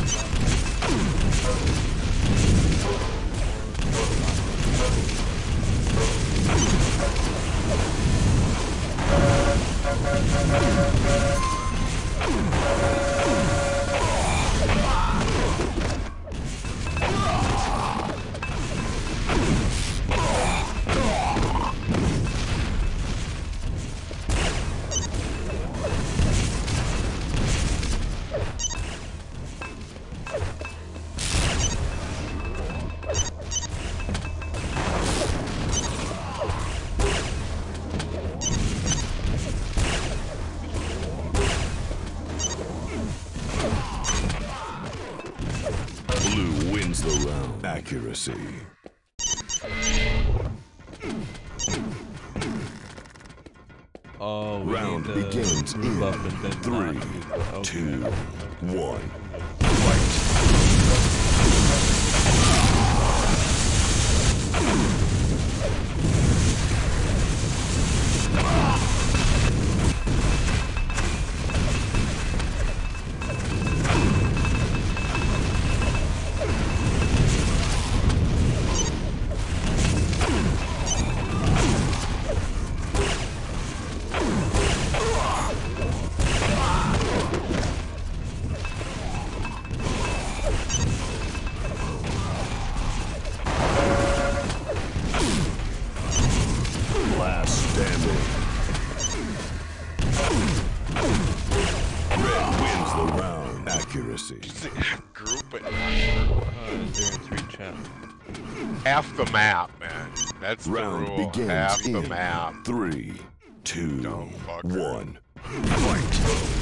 S1: Blue wins the round. Accuracy.
S6: Oh, we
S1: Round
S6: need to
S1: begins
S6: group
S1: in
S6: up and then
S1: 3,
S6: not.
S1: 2,
S6: Okay.
S1: 1. Fight. Last standing. Red wins the round. Accuracy.
S8: Group, but not group.
S6: Is there in 3 chat?
S8: Half the map, man. That's the
S1: Round
S8: rule.
S1: begins
S8: Half the
S1: in
S8: map.
S1: 3, 2,
S8: Dumb fucker.
S1: 1. Fight.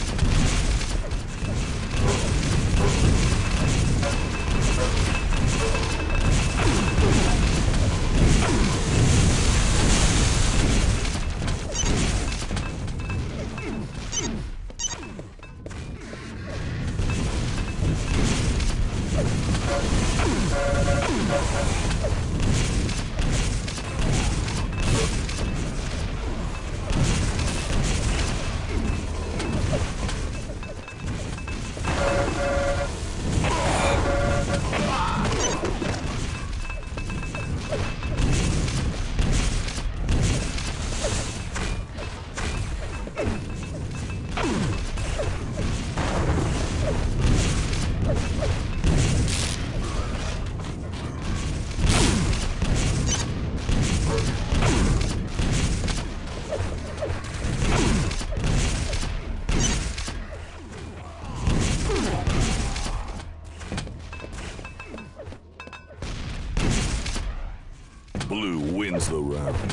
S1: Blue wins the round.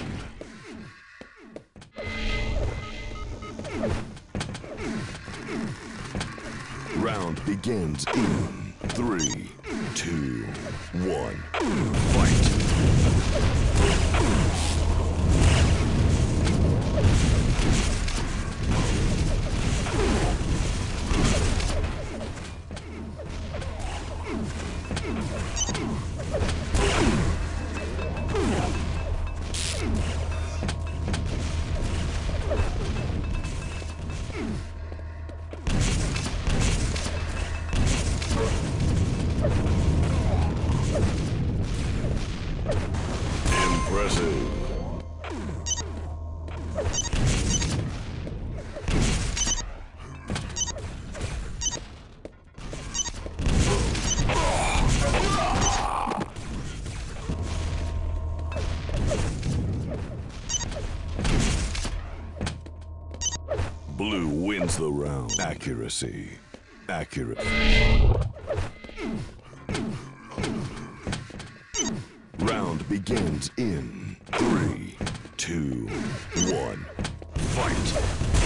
S1: Round begins in 3, 2, 1. Fight. Impressive. wins the round. Accuracy. Accurate. Round begins in 3, 2, 1. Fight.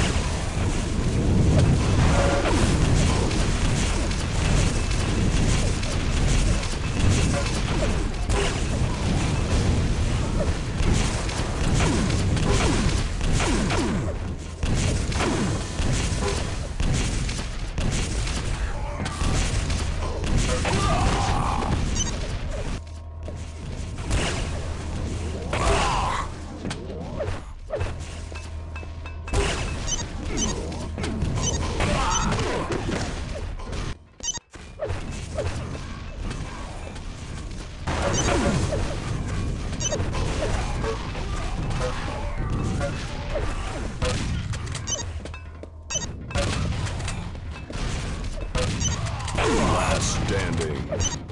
S1: Last standing.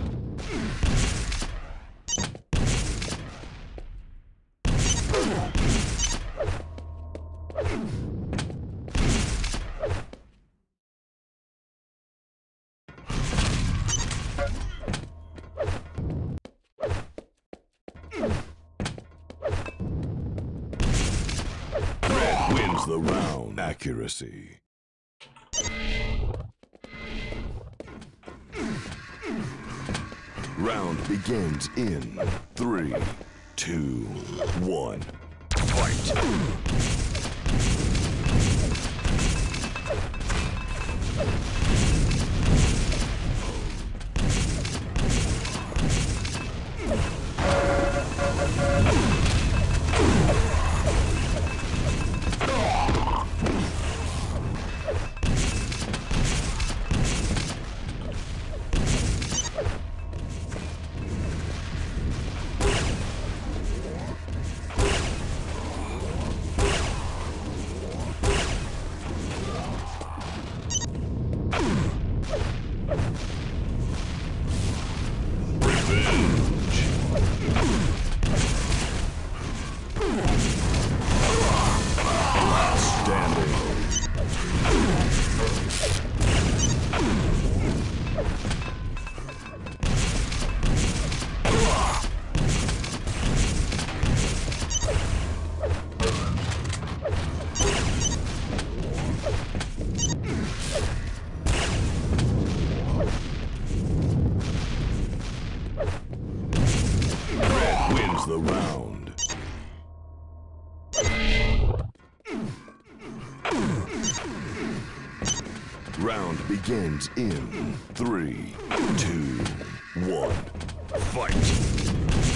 S1: Red wins the round. Accuracy. Round begins in 3, 2, 1. Fight! The round. Round begins in 3, 2, 1. Fight!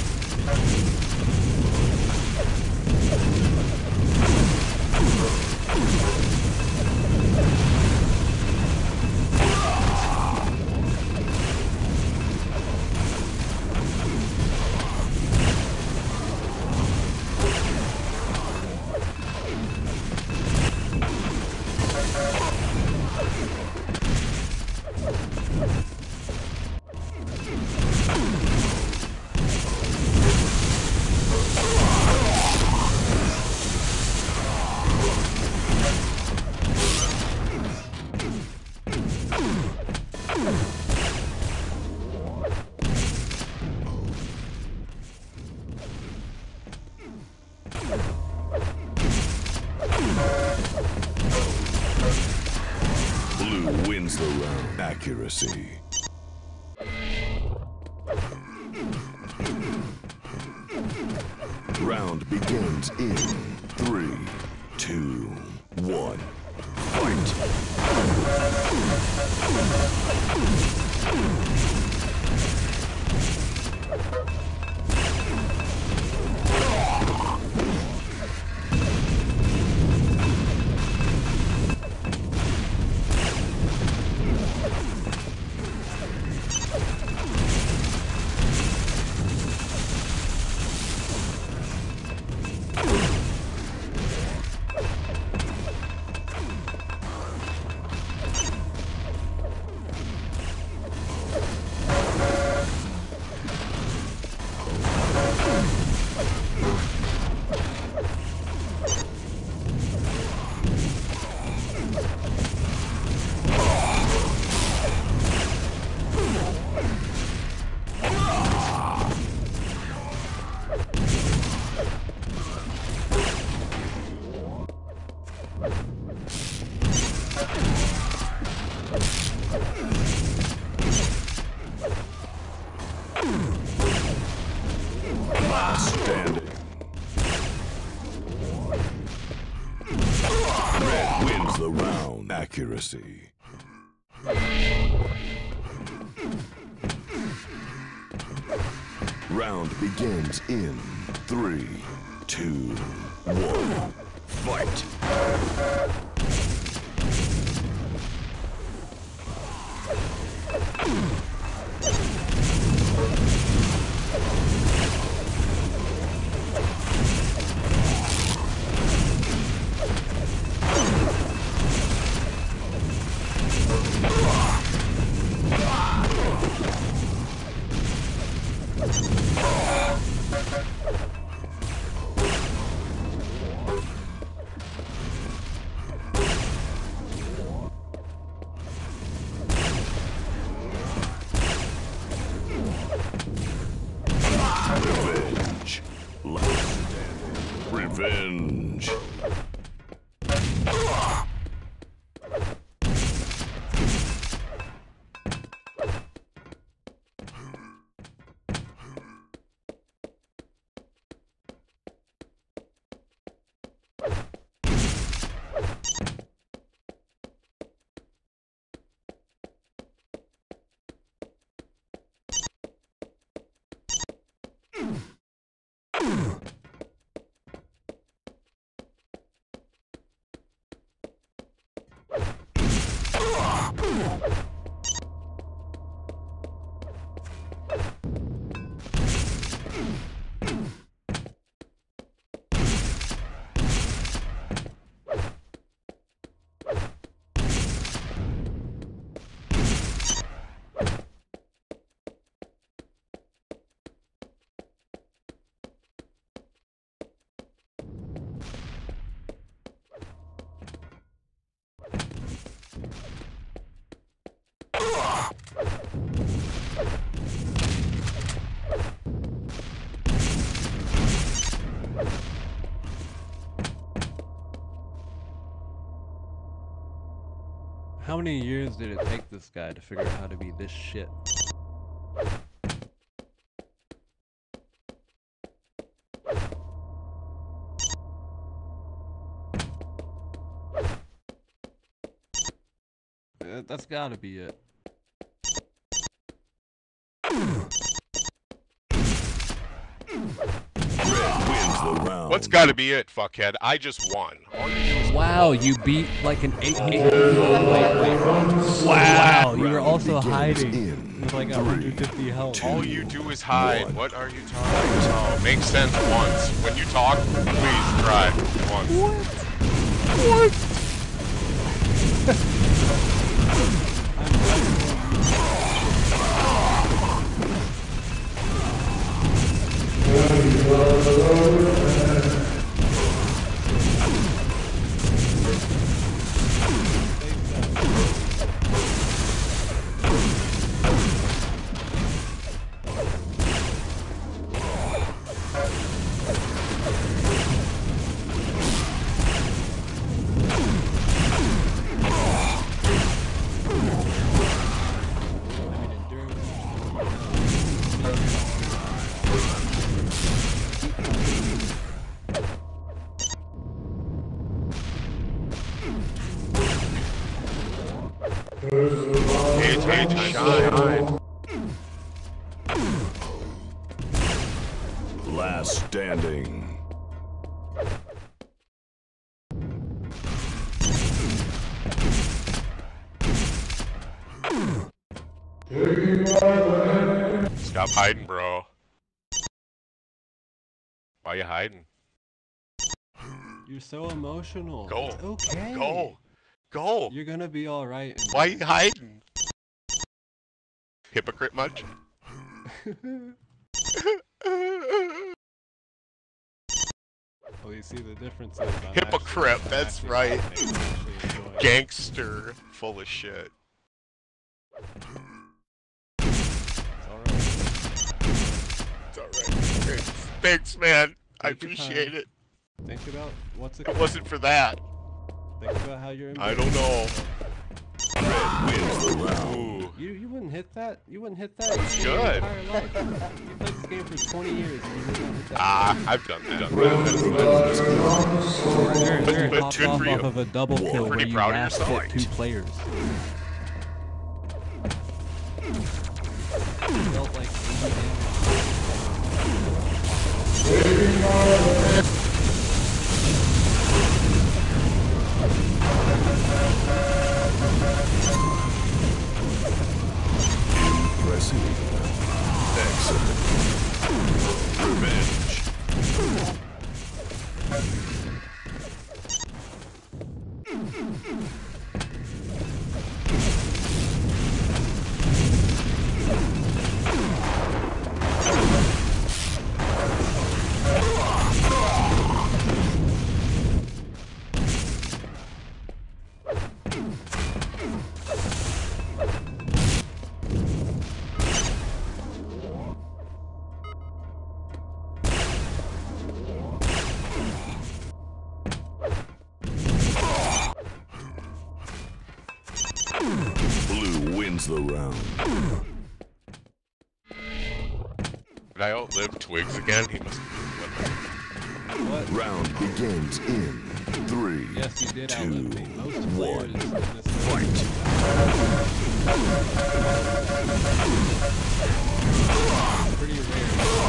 S1: Blue wins the round. Accuracy. Round begins in 3, 2, 1. Fight! standing. Red wins the round. Accuracy. Round begins in 3, 2, 1. Fight. Revenge. Last standing. Revenge.
S6: How many years did it take this guy to figure out how to be this shit? That's gotta be it.
S1: Red wins the round.
S8: What's gotta be it, fuckhead? I just won. All you do is
S6: Wow, you beat like an 8. Wow, you were also hiding with like 150 health.
S8: all you do is hide. What are you talking about? Makes sense once. When you talk, please try once. Shine.
S1: Last standing.
S8: Stop hiding, bro. Why you hiding?
S6: You're so emotional.
S8: Go.
S6: It's okay.
S8: Go. Go.
S6: You're gonna be alright.
S8: Why you hiding? Hypocrite much?
S6: Oh, you see the difference? I'm
S8: Hypocrite,
S6: actually-
S8: that's
S6: actually
S8: right.
S6: laughing. I'm actually enjoying it.
S8: Gangster, full of shit.
S6: It's alright.
S8: It's alright. Thanks, man. I
S6: Take your
S8: appreciate
S6: time.
S8: it.
S6: Think about what's it.
S8: If it wasn't for that,
S6: Think about how you're.
S8: I don't know.
S1: Red wins the round.
S8: Ooh.
S6: You wouldn't hit that. You wouldn't hit that.
S8: It's
S6: your
S8: good.
S6: entire life. You played this game for 20 years and you wouldn't hit that.
S8: I've done that.
S6: They're
S8: But
S6: hopped
S8: good
S6: off
S8: for you.
S6: of a double kill where
S8: Pretty
S6: you
S8: proud of
S6: last
S8: yourself.
S6: hit 2 players. Felt like 80 damage.
S1: Impressive. Excellent. Revenge. Blue wins the round.
S8: Did I outlive Twigs again? He must
S6: What?
S1: Round begins in 3,
S6: Yes, you did
S1: 2,
S6: outlive me. Most
S1: 1.
S6: players in this
S1: Fight.
S6: pretty rare.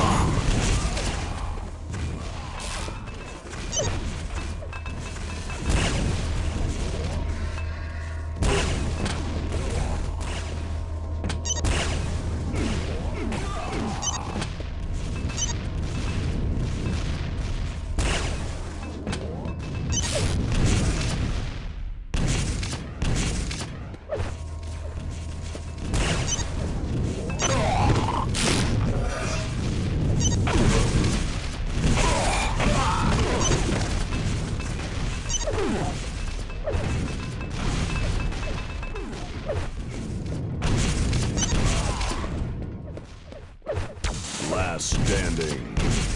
S1: Last standing.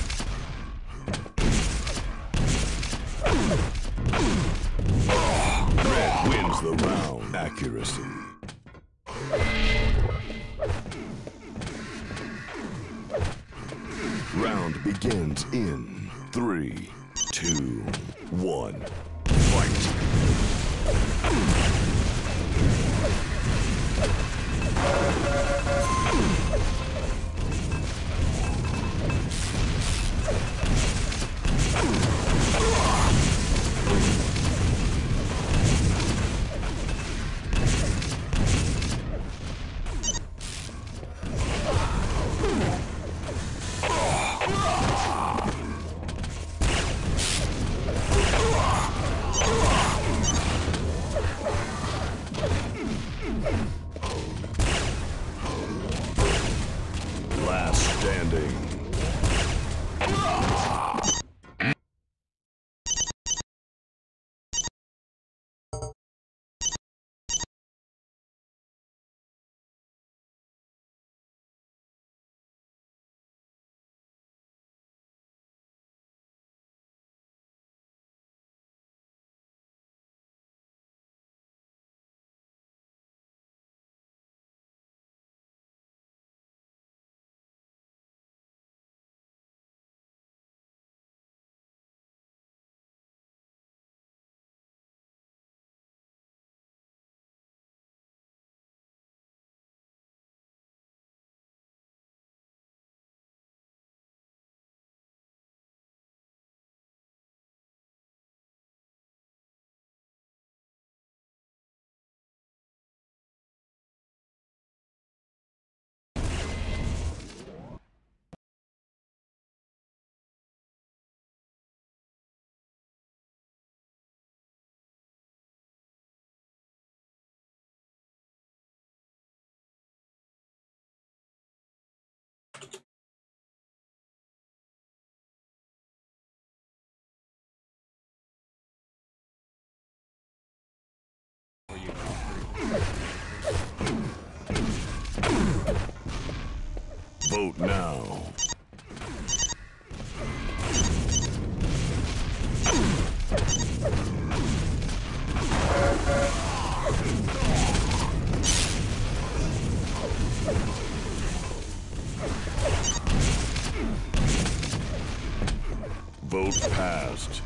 S1: Red wins the round. Accuracy. Round begins in 3, 2, 1. Fight. Last standing. Vote now. Vote passed.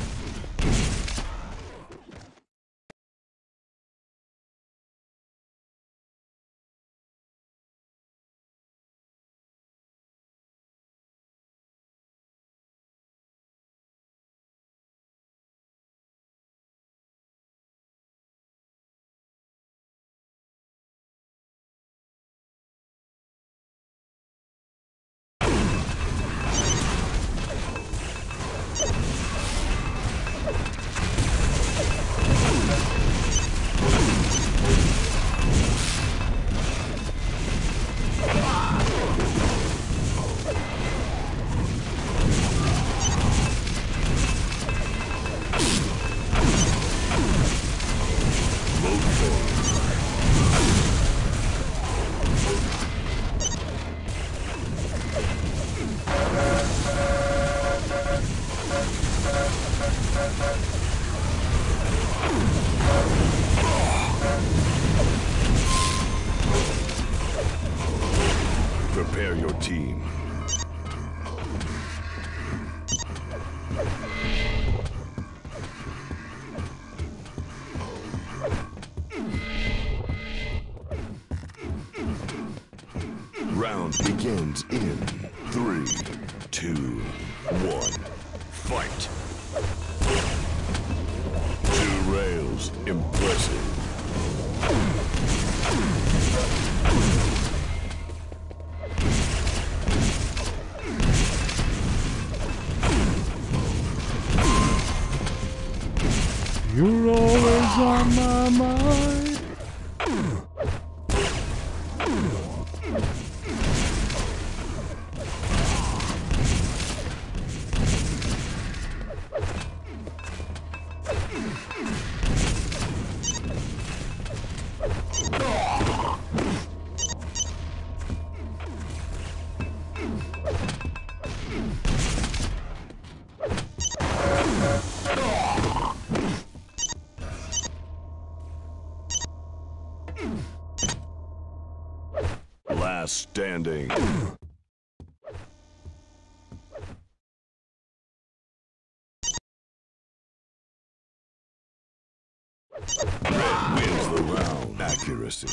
S1: Prepare your team. Round begins in 3, 2, 1. Fight. 2 rails. Impressive.
S7: You're always on my mind. Last standing. Red wins the round. Accuracy.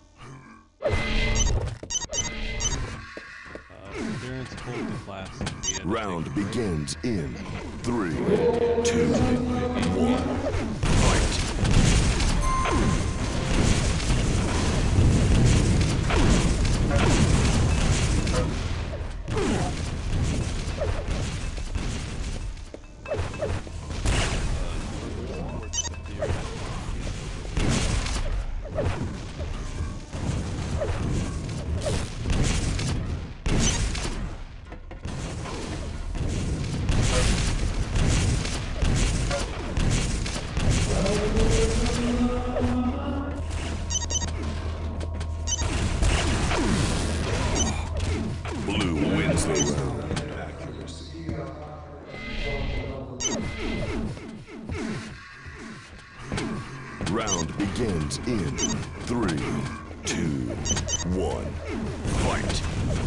S6: Endurance hold the class.
S1: Round begins in 3, 2, 1. Fight. Blue wins the round. Accuracy. Round begins in 3, 2, 1. Fight.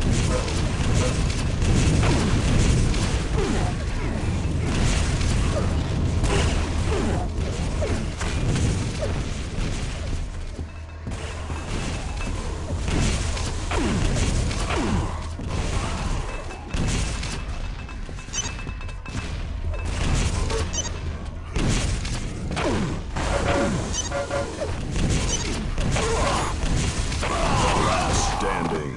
S1: Last standing.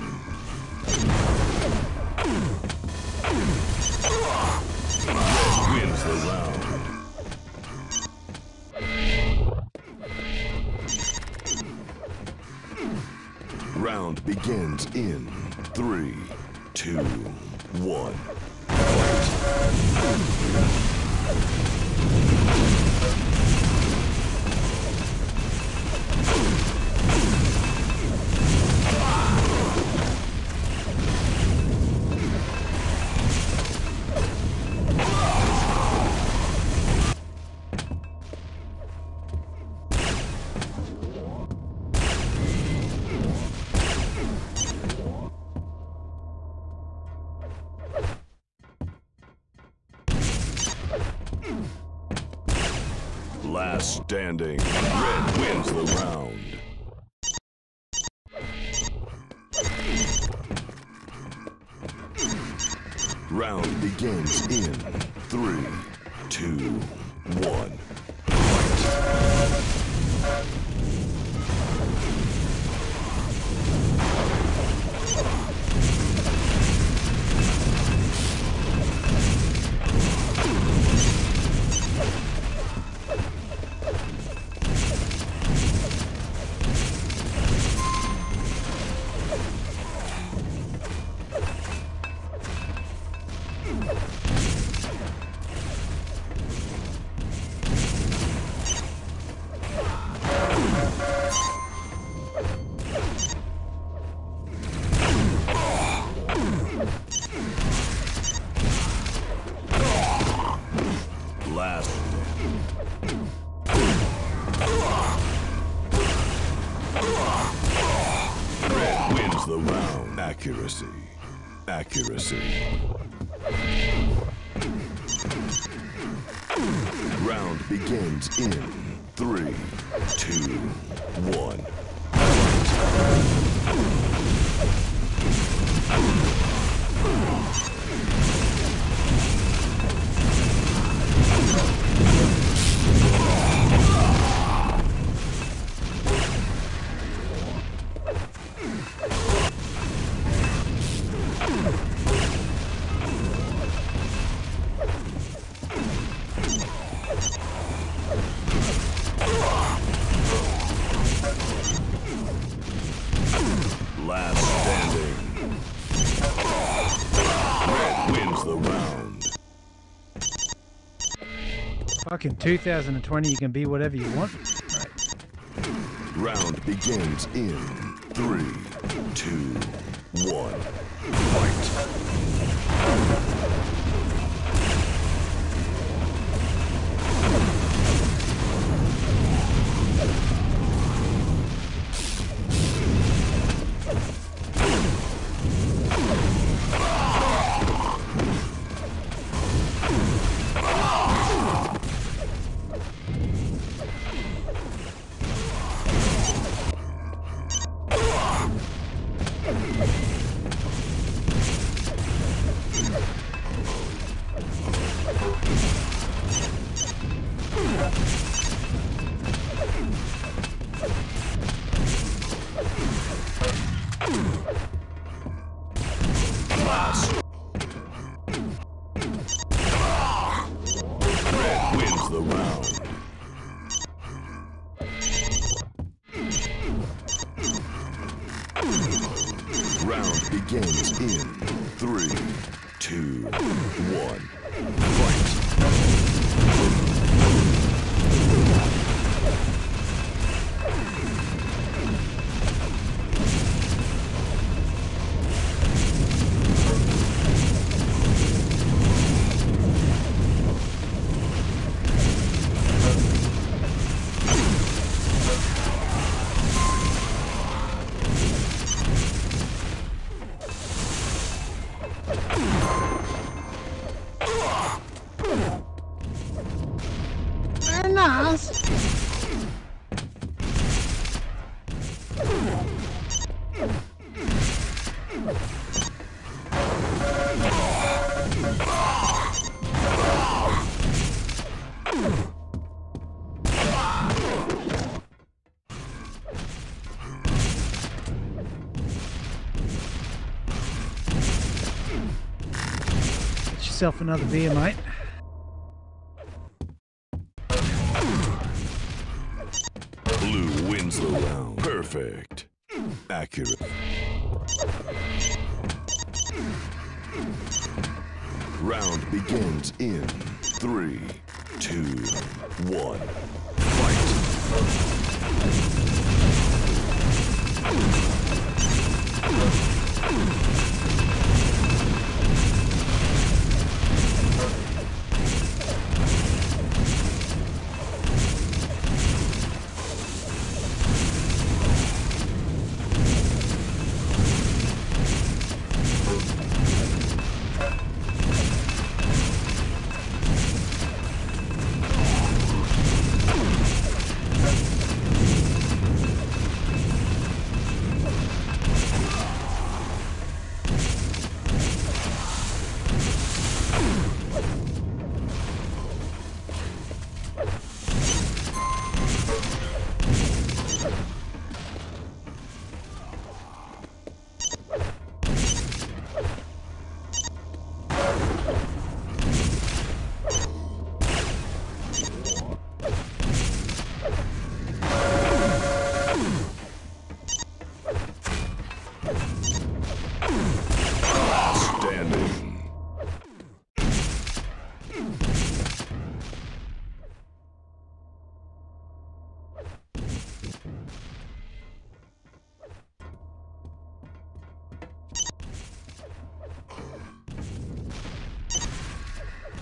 S1: Red wins the round. Round begins in 3, 2, 1. Last standing. Red wins the round. Round begins in 3, 2, 1. Last. Red wins the round. Accuracy. Accuracy. Round begins in 3, 2, 1. Last standing. Red wins the round.
S7: Fucking 2020, you can be whatever you want. Right.
S1: Round begins in 3, 2, 1. Fight. Last. Red wins the round. Round begins in 3, 2, 1. Fight.
S7: Very nice. Get yourself another beer, mate.
S1: Blue wins the round. Perfect. Accurate. Round begins in 3, 2, 1. Fight.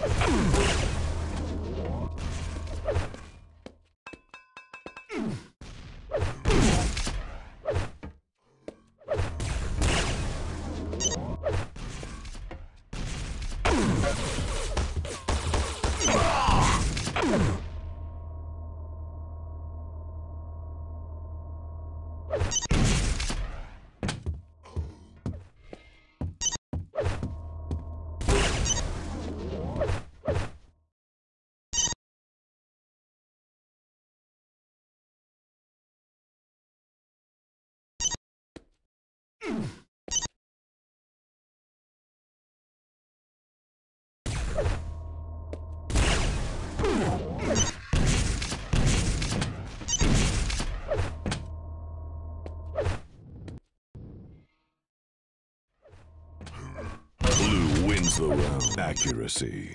S1: Blue wins the round. Accuracy.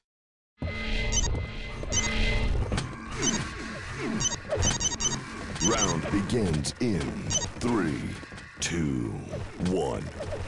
S1: Round begins in 3, 2, 1.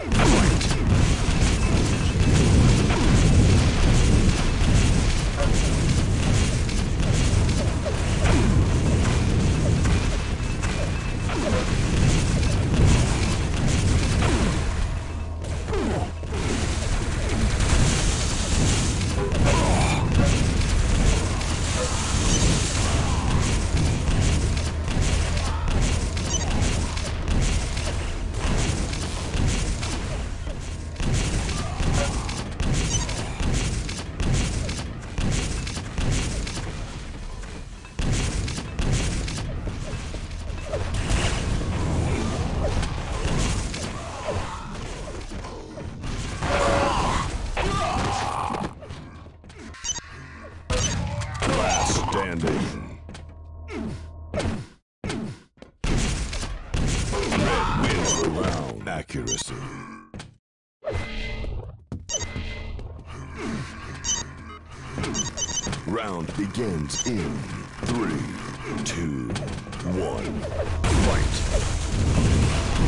S1: Standing. Red wins the round. Accuracy. Round begins in 3, 2, 1. Fight.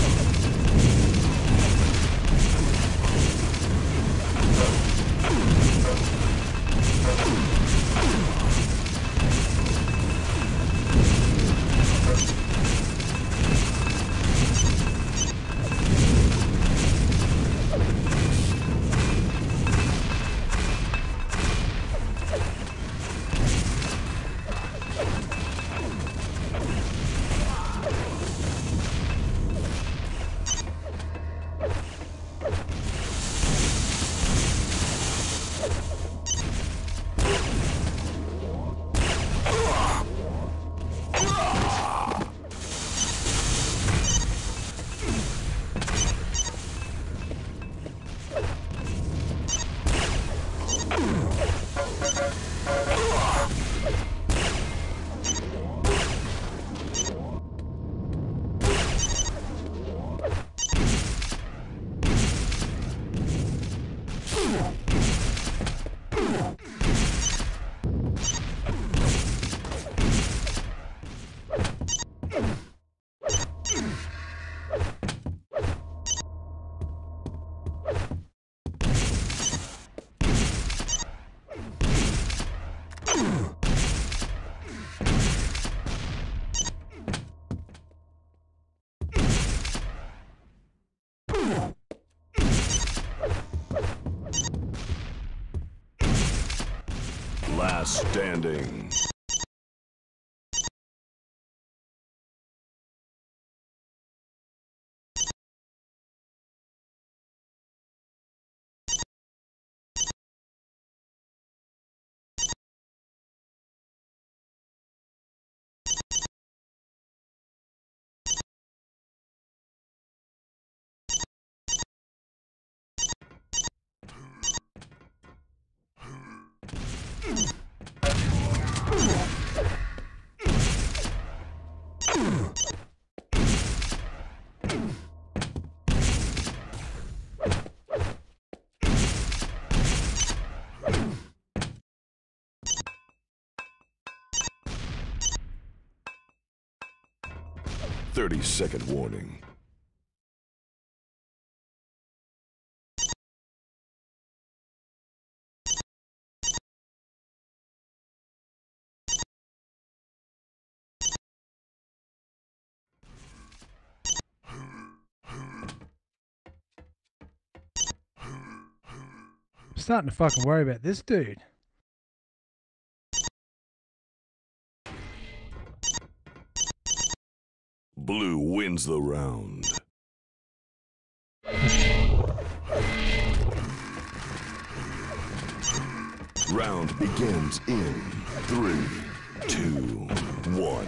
S1: Last standing. Thirty-second warning.
S7: starting to fucking worry about this dude.
S1: Blue wins the round. Round begins in 3, 2, 1.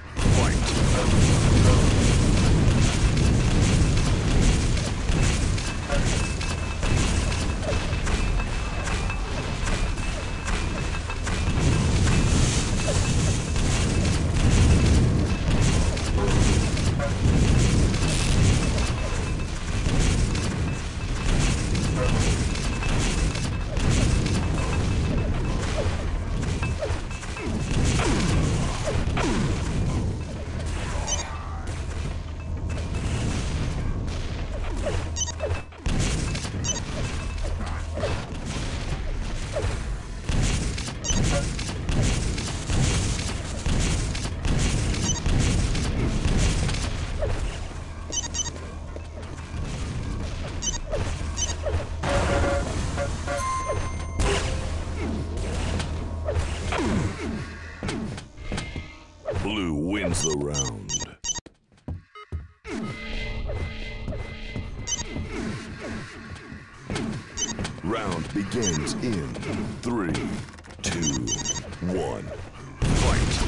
S1: Blue wins the round. Round begins in 3, 2, 1. Fight!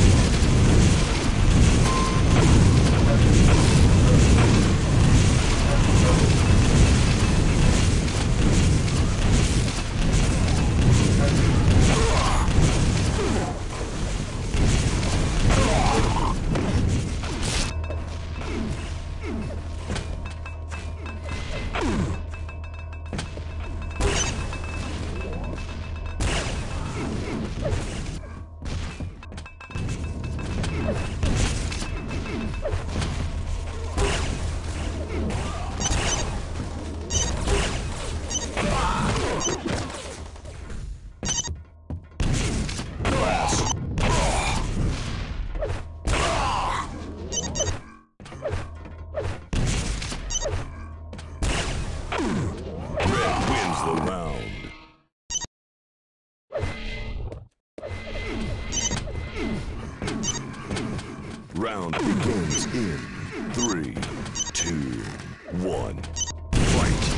S1: Round begins in 3, 2, 1. Fight!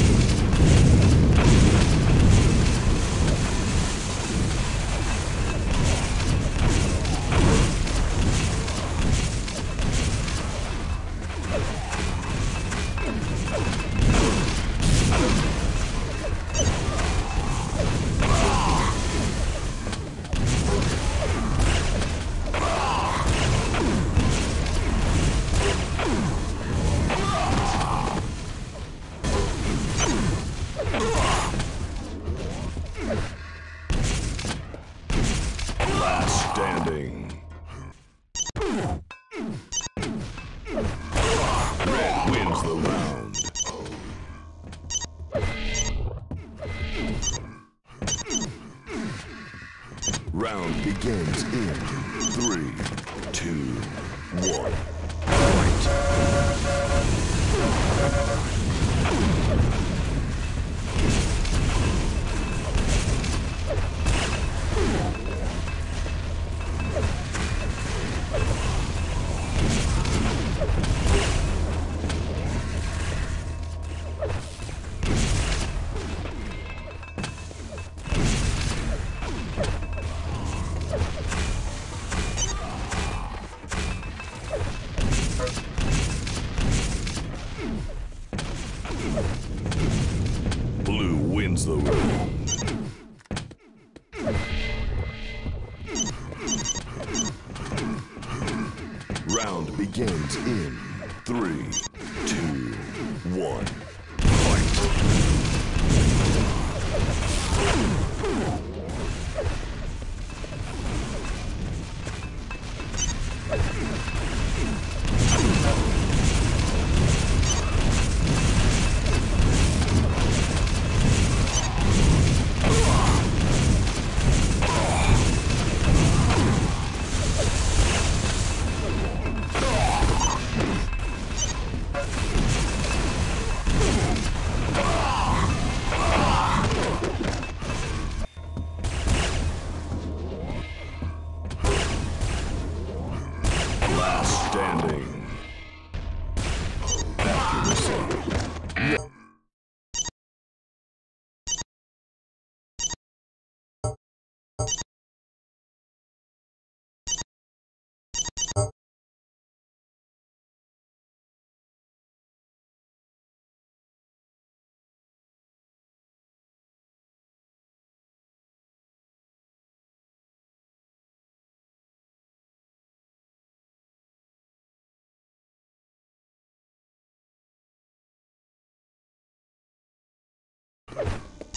S1: Standing. Red wins the round. Round begins in 3, 2, 1. Blue wins the round. Round begins in 3, 2, 1.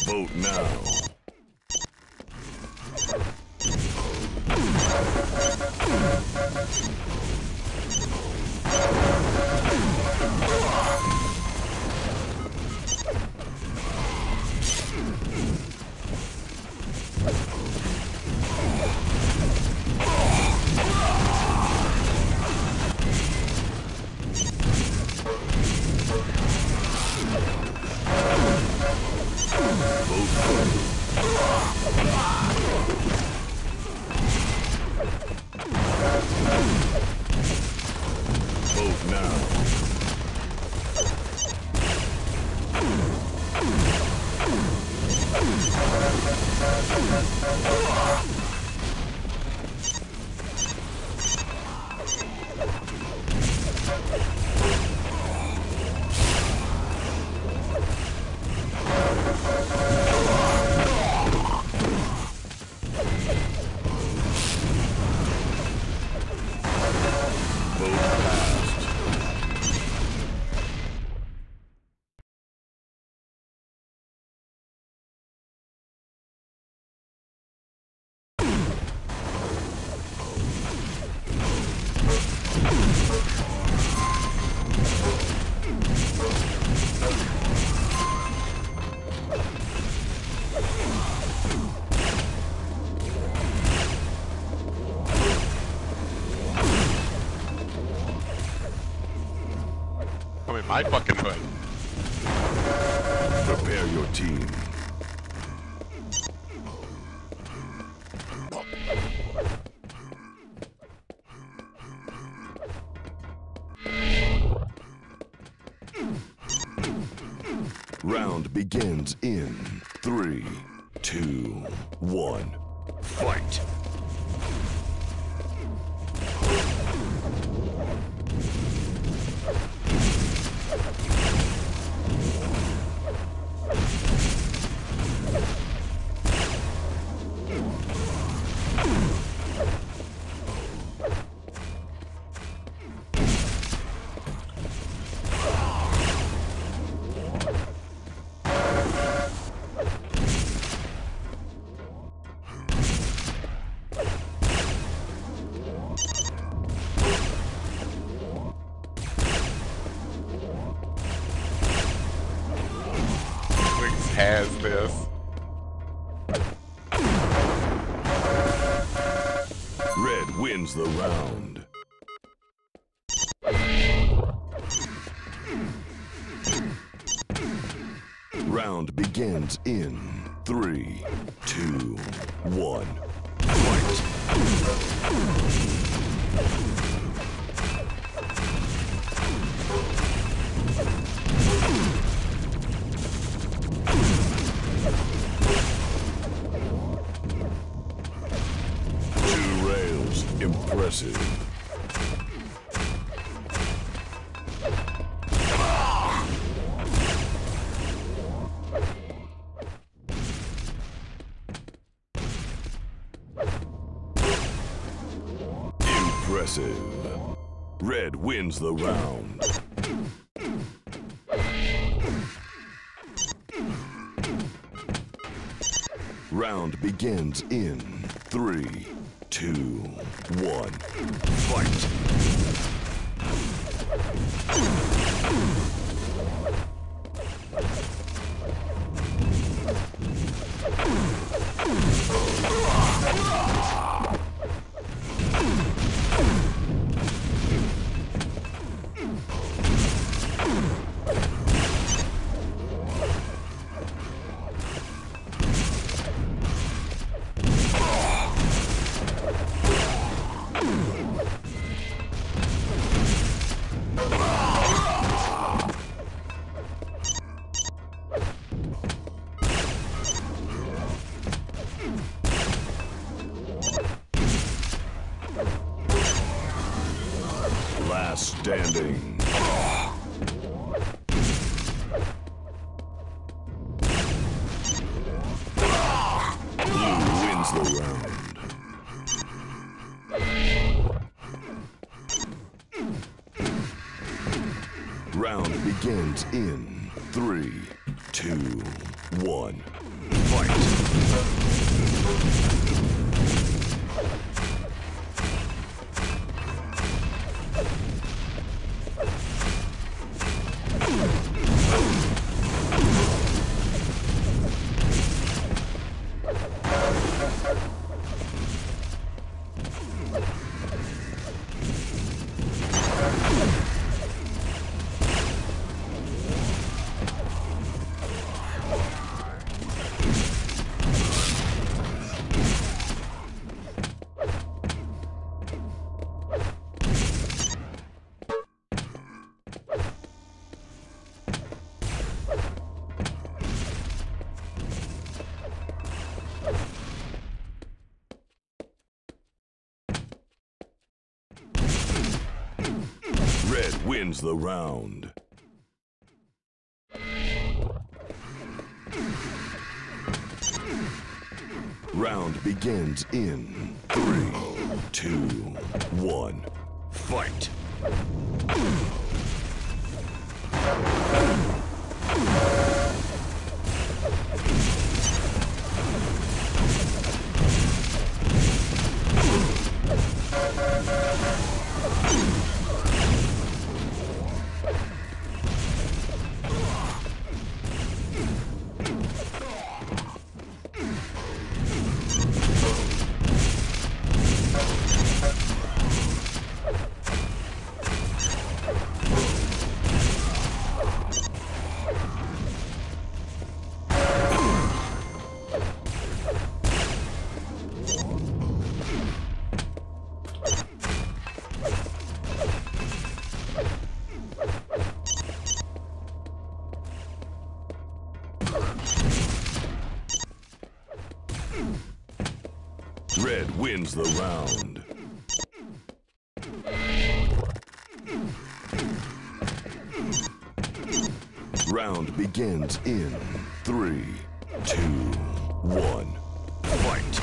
S1: Vote now. Vote now.
S8: I'm in my fucking hood.
S1: Prepare your team. Round begins in 3, 2, 1. Fight!
S8: Has this.
S1: Red wins the round. Round begins in 3, 2, 1. Fight! Impressive. Impressive. Red wins the round. Round begins in 3, 2, 1. Fight! Last standing. Blue wins the round. Round begins in 3, 2, 1. Red wins the round. Round begins in 3, 2, 1, fight! Red wins the round. Round begins in 3, 2, 1, fight!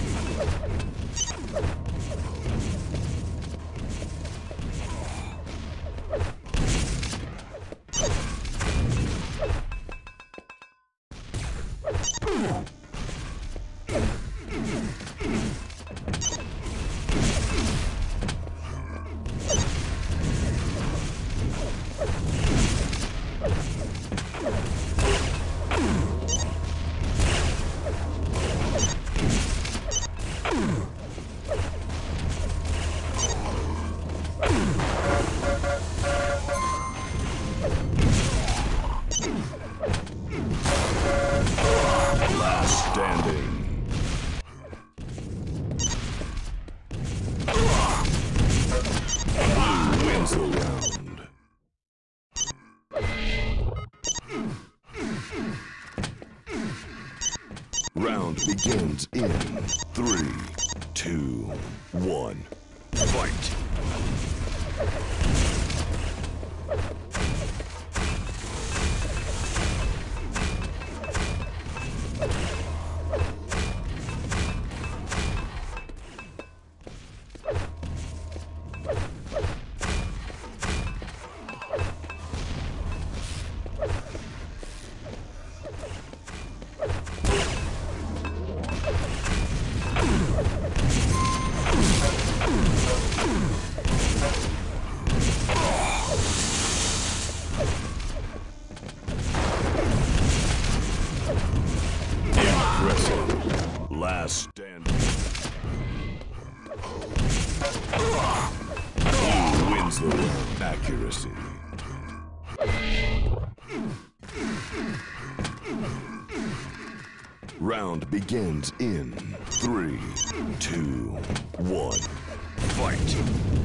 S1: Last standing. Blue wins the round. Round begins in 3, 2, 1, fight! Impressive. Last standing. Blue wins the round. Accuracy. Round begins in 3, 2, 1, fight!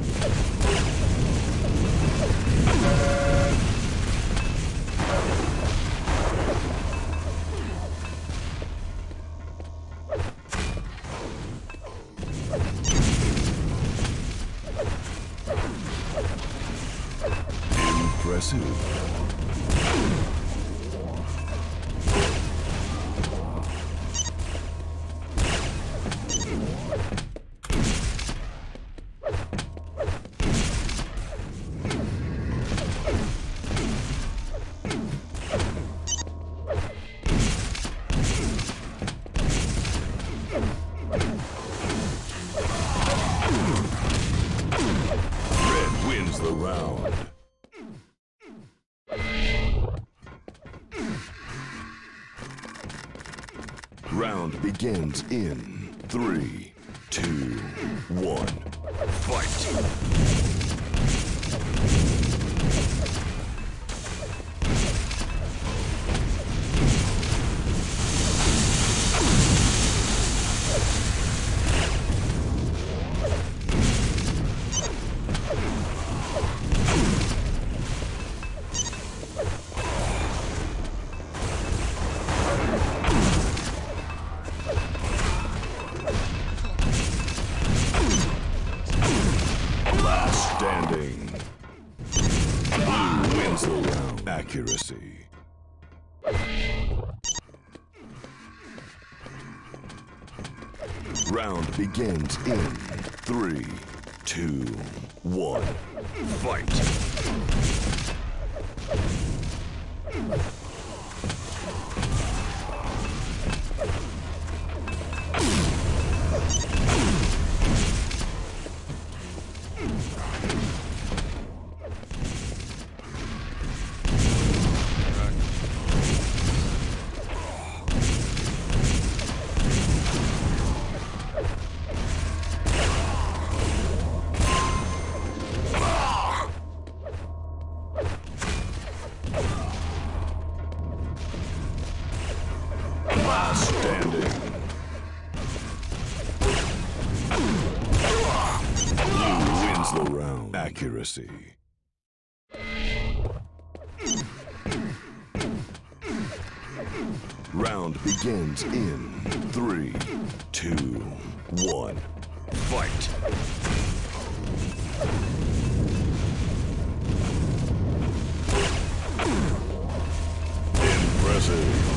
S1: Impressive. Round begins in 3, 2, 1. Fight! Standing. Blue wins the round. Accuracy. Round begins in 3, 2, 1. Fight! Last standing. Blue wins the round. Accuracy. Round begins in 3, 2, 1. Fight! Impressive.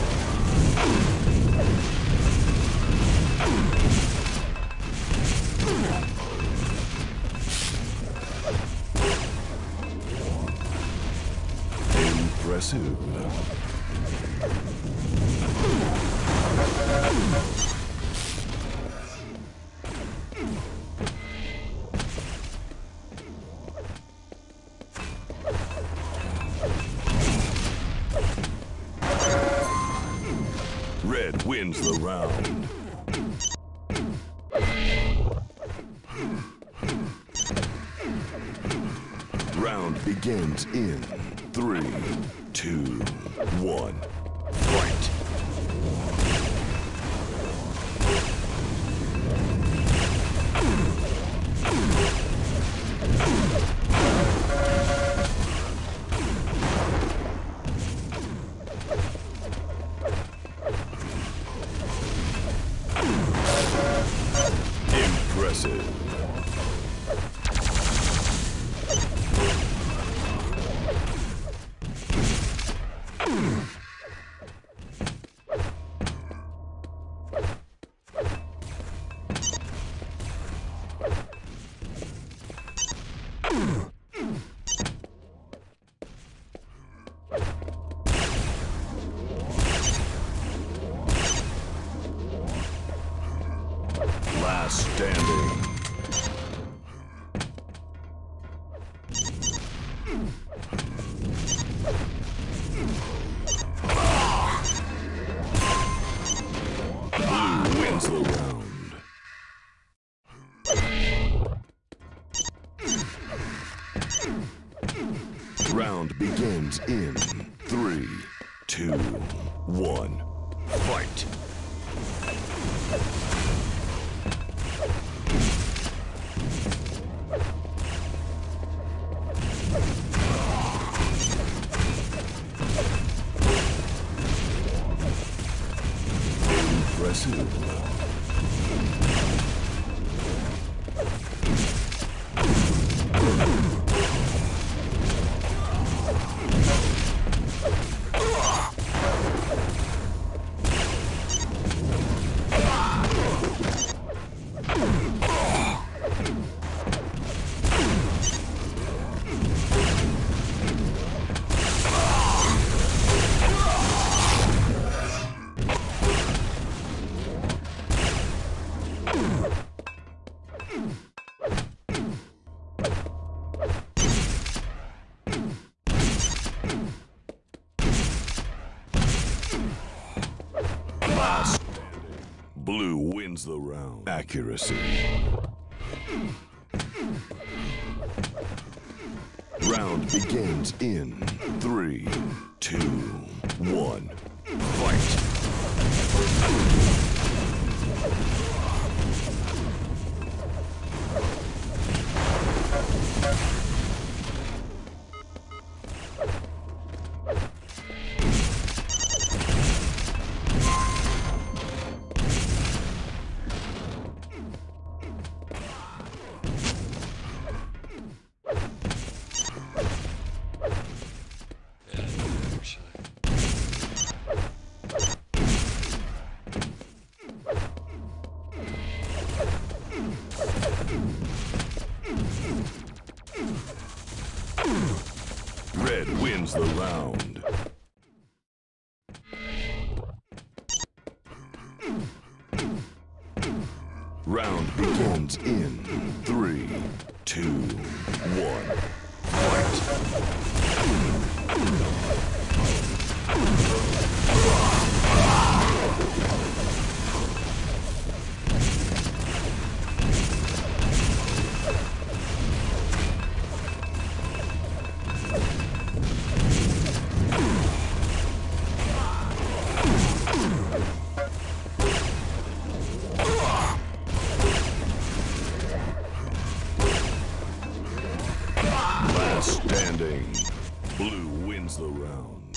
S1: Impressive. Red wins the round. Round begins in 3, 2, 1. Fight! Impressive. Last standing. Blue wins the round. Round begins in 3, 2, 1. Fight! Impressive. Blue wins the round. Accuracy. Round begins in 3, 2, 1. Fight. Red wins the round. Round begins in 3, 2, 1. Standing. Blue wins the round.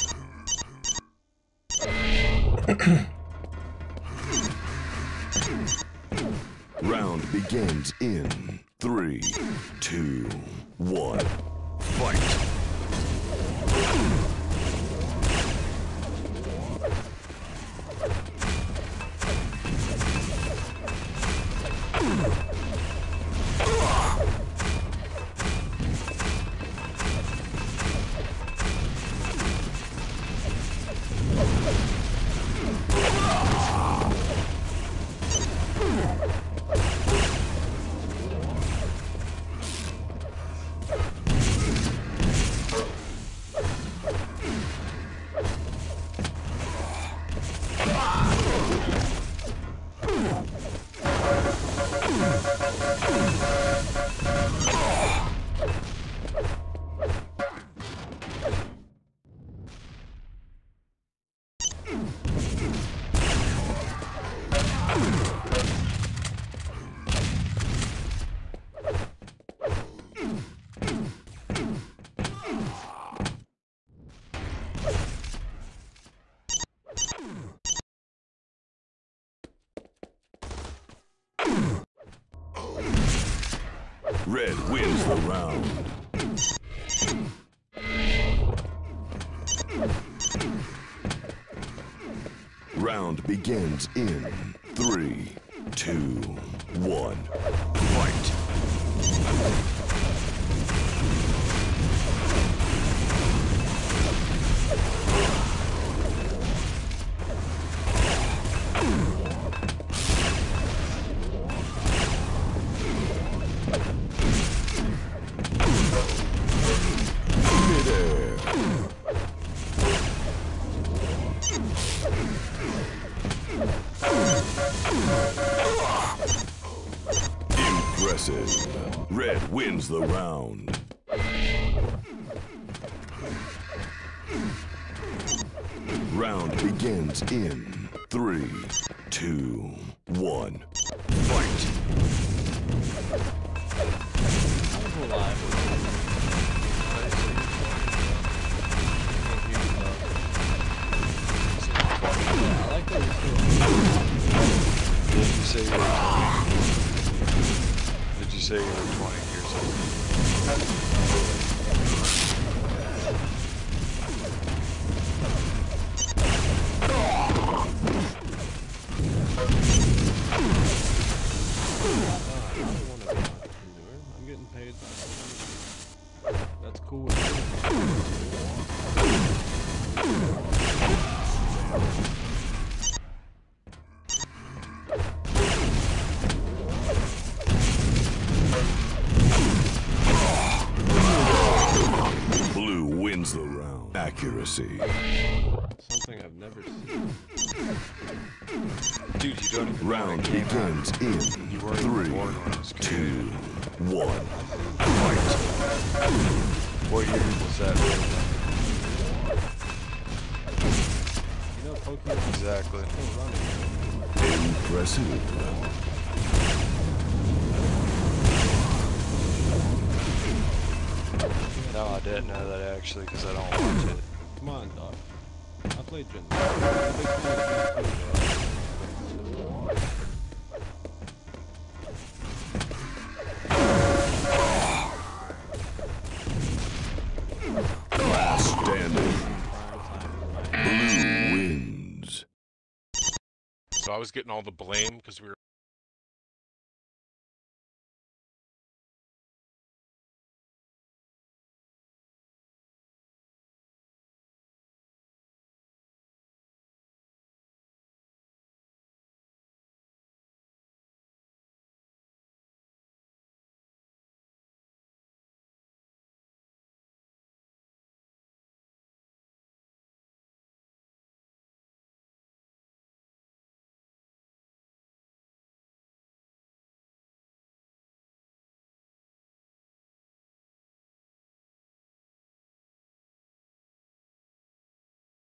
S1: Round begins in 3, 2, 1. Fight. Red wins the round. Round begins in 3, 2, 1. Fight. Impressive. Red wins the round. Round begins in 3, 2, 1. Fight.
S2: Did you say you were 20 years old?
S6: I'm getting paid. That's cool.
S1: Blue wins the round. Accuracy.
S6: Something I've never seen.
S2: Dude, you don't even
S1: Round
S2: know when it came out.
S1: begins in
S2: You weren't even
S1: 3,
S2: born when it was
S1: 2,
S2: created.
S1: 1. Fight.
S2: What year was that?
S6: You know, Pokemon
S2: Exactly.
S6: still running.
S1: Impressive.
S2: No, I didn't know that actually, because I don't watch it.
S6: Come on, dog. I played Gen. I'm a big fan of Gen 2, bro.
S1: Last standing. Blue wins.
S8: So I was getting all the blame because we were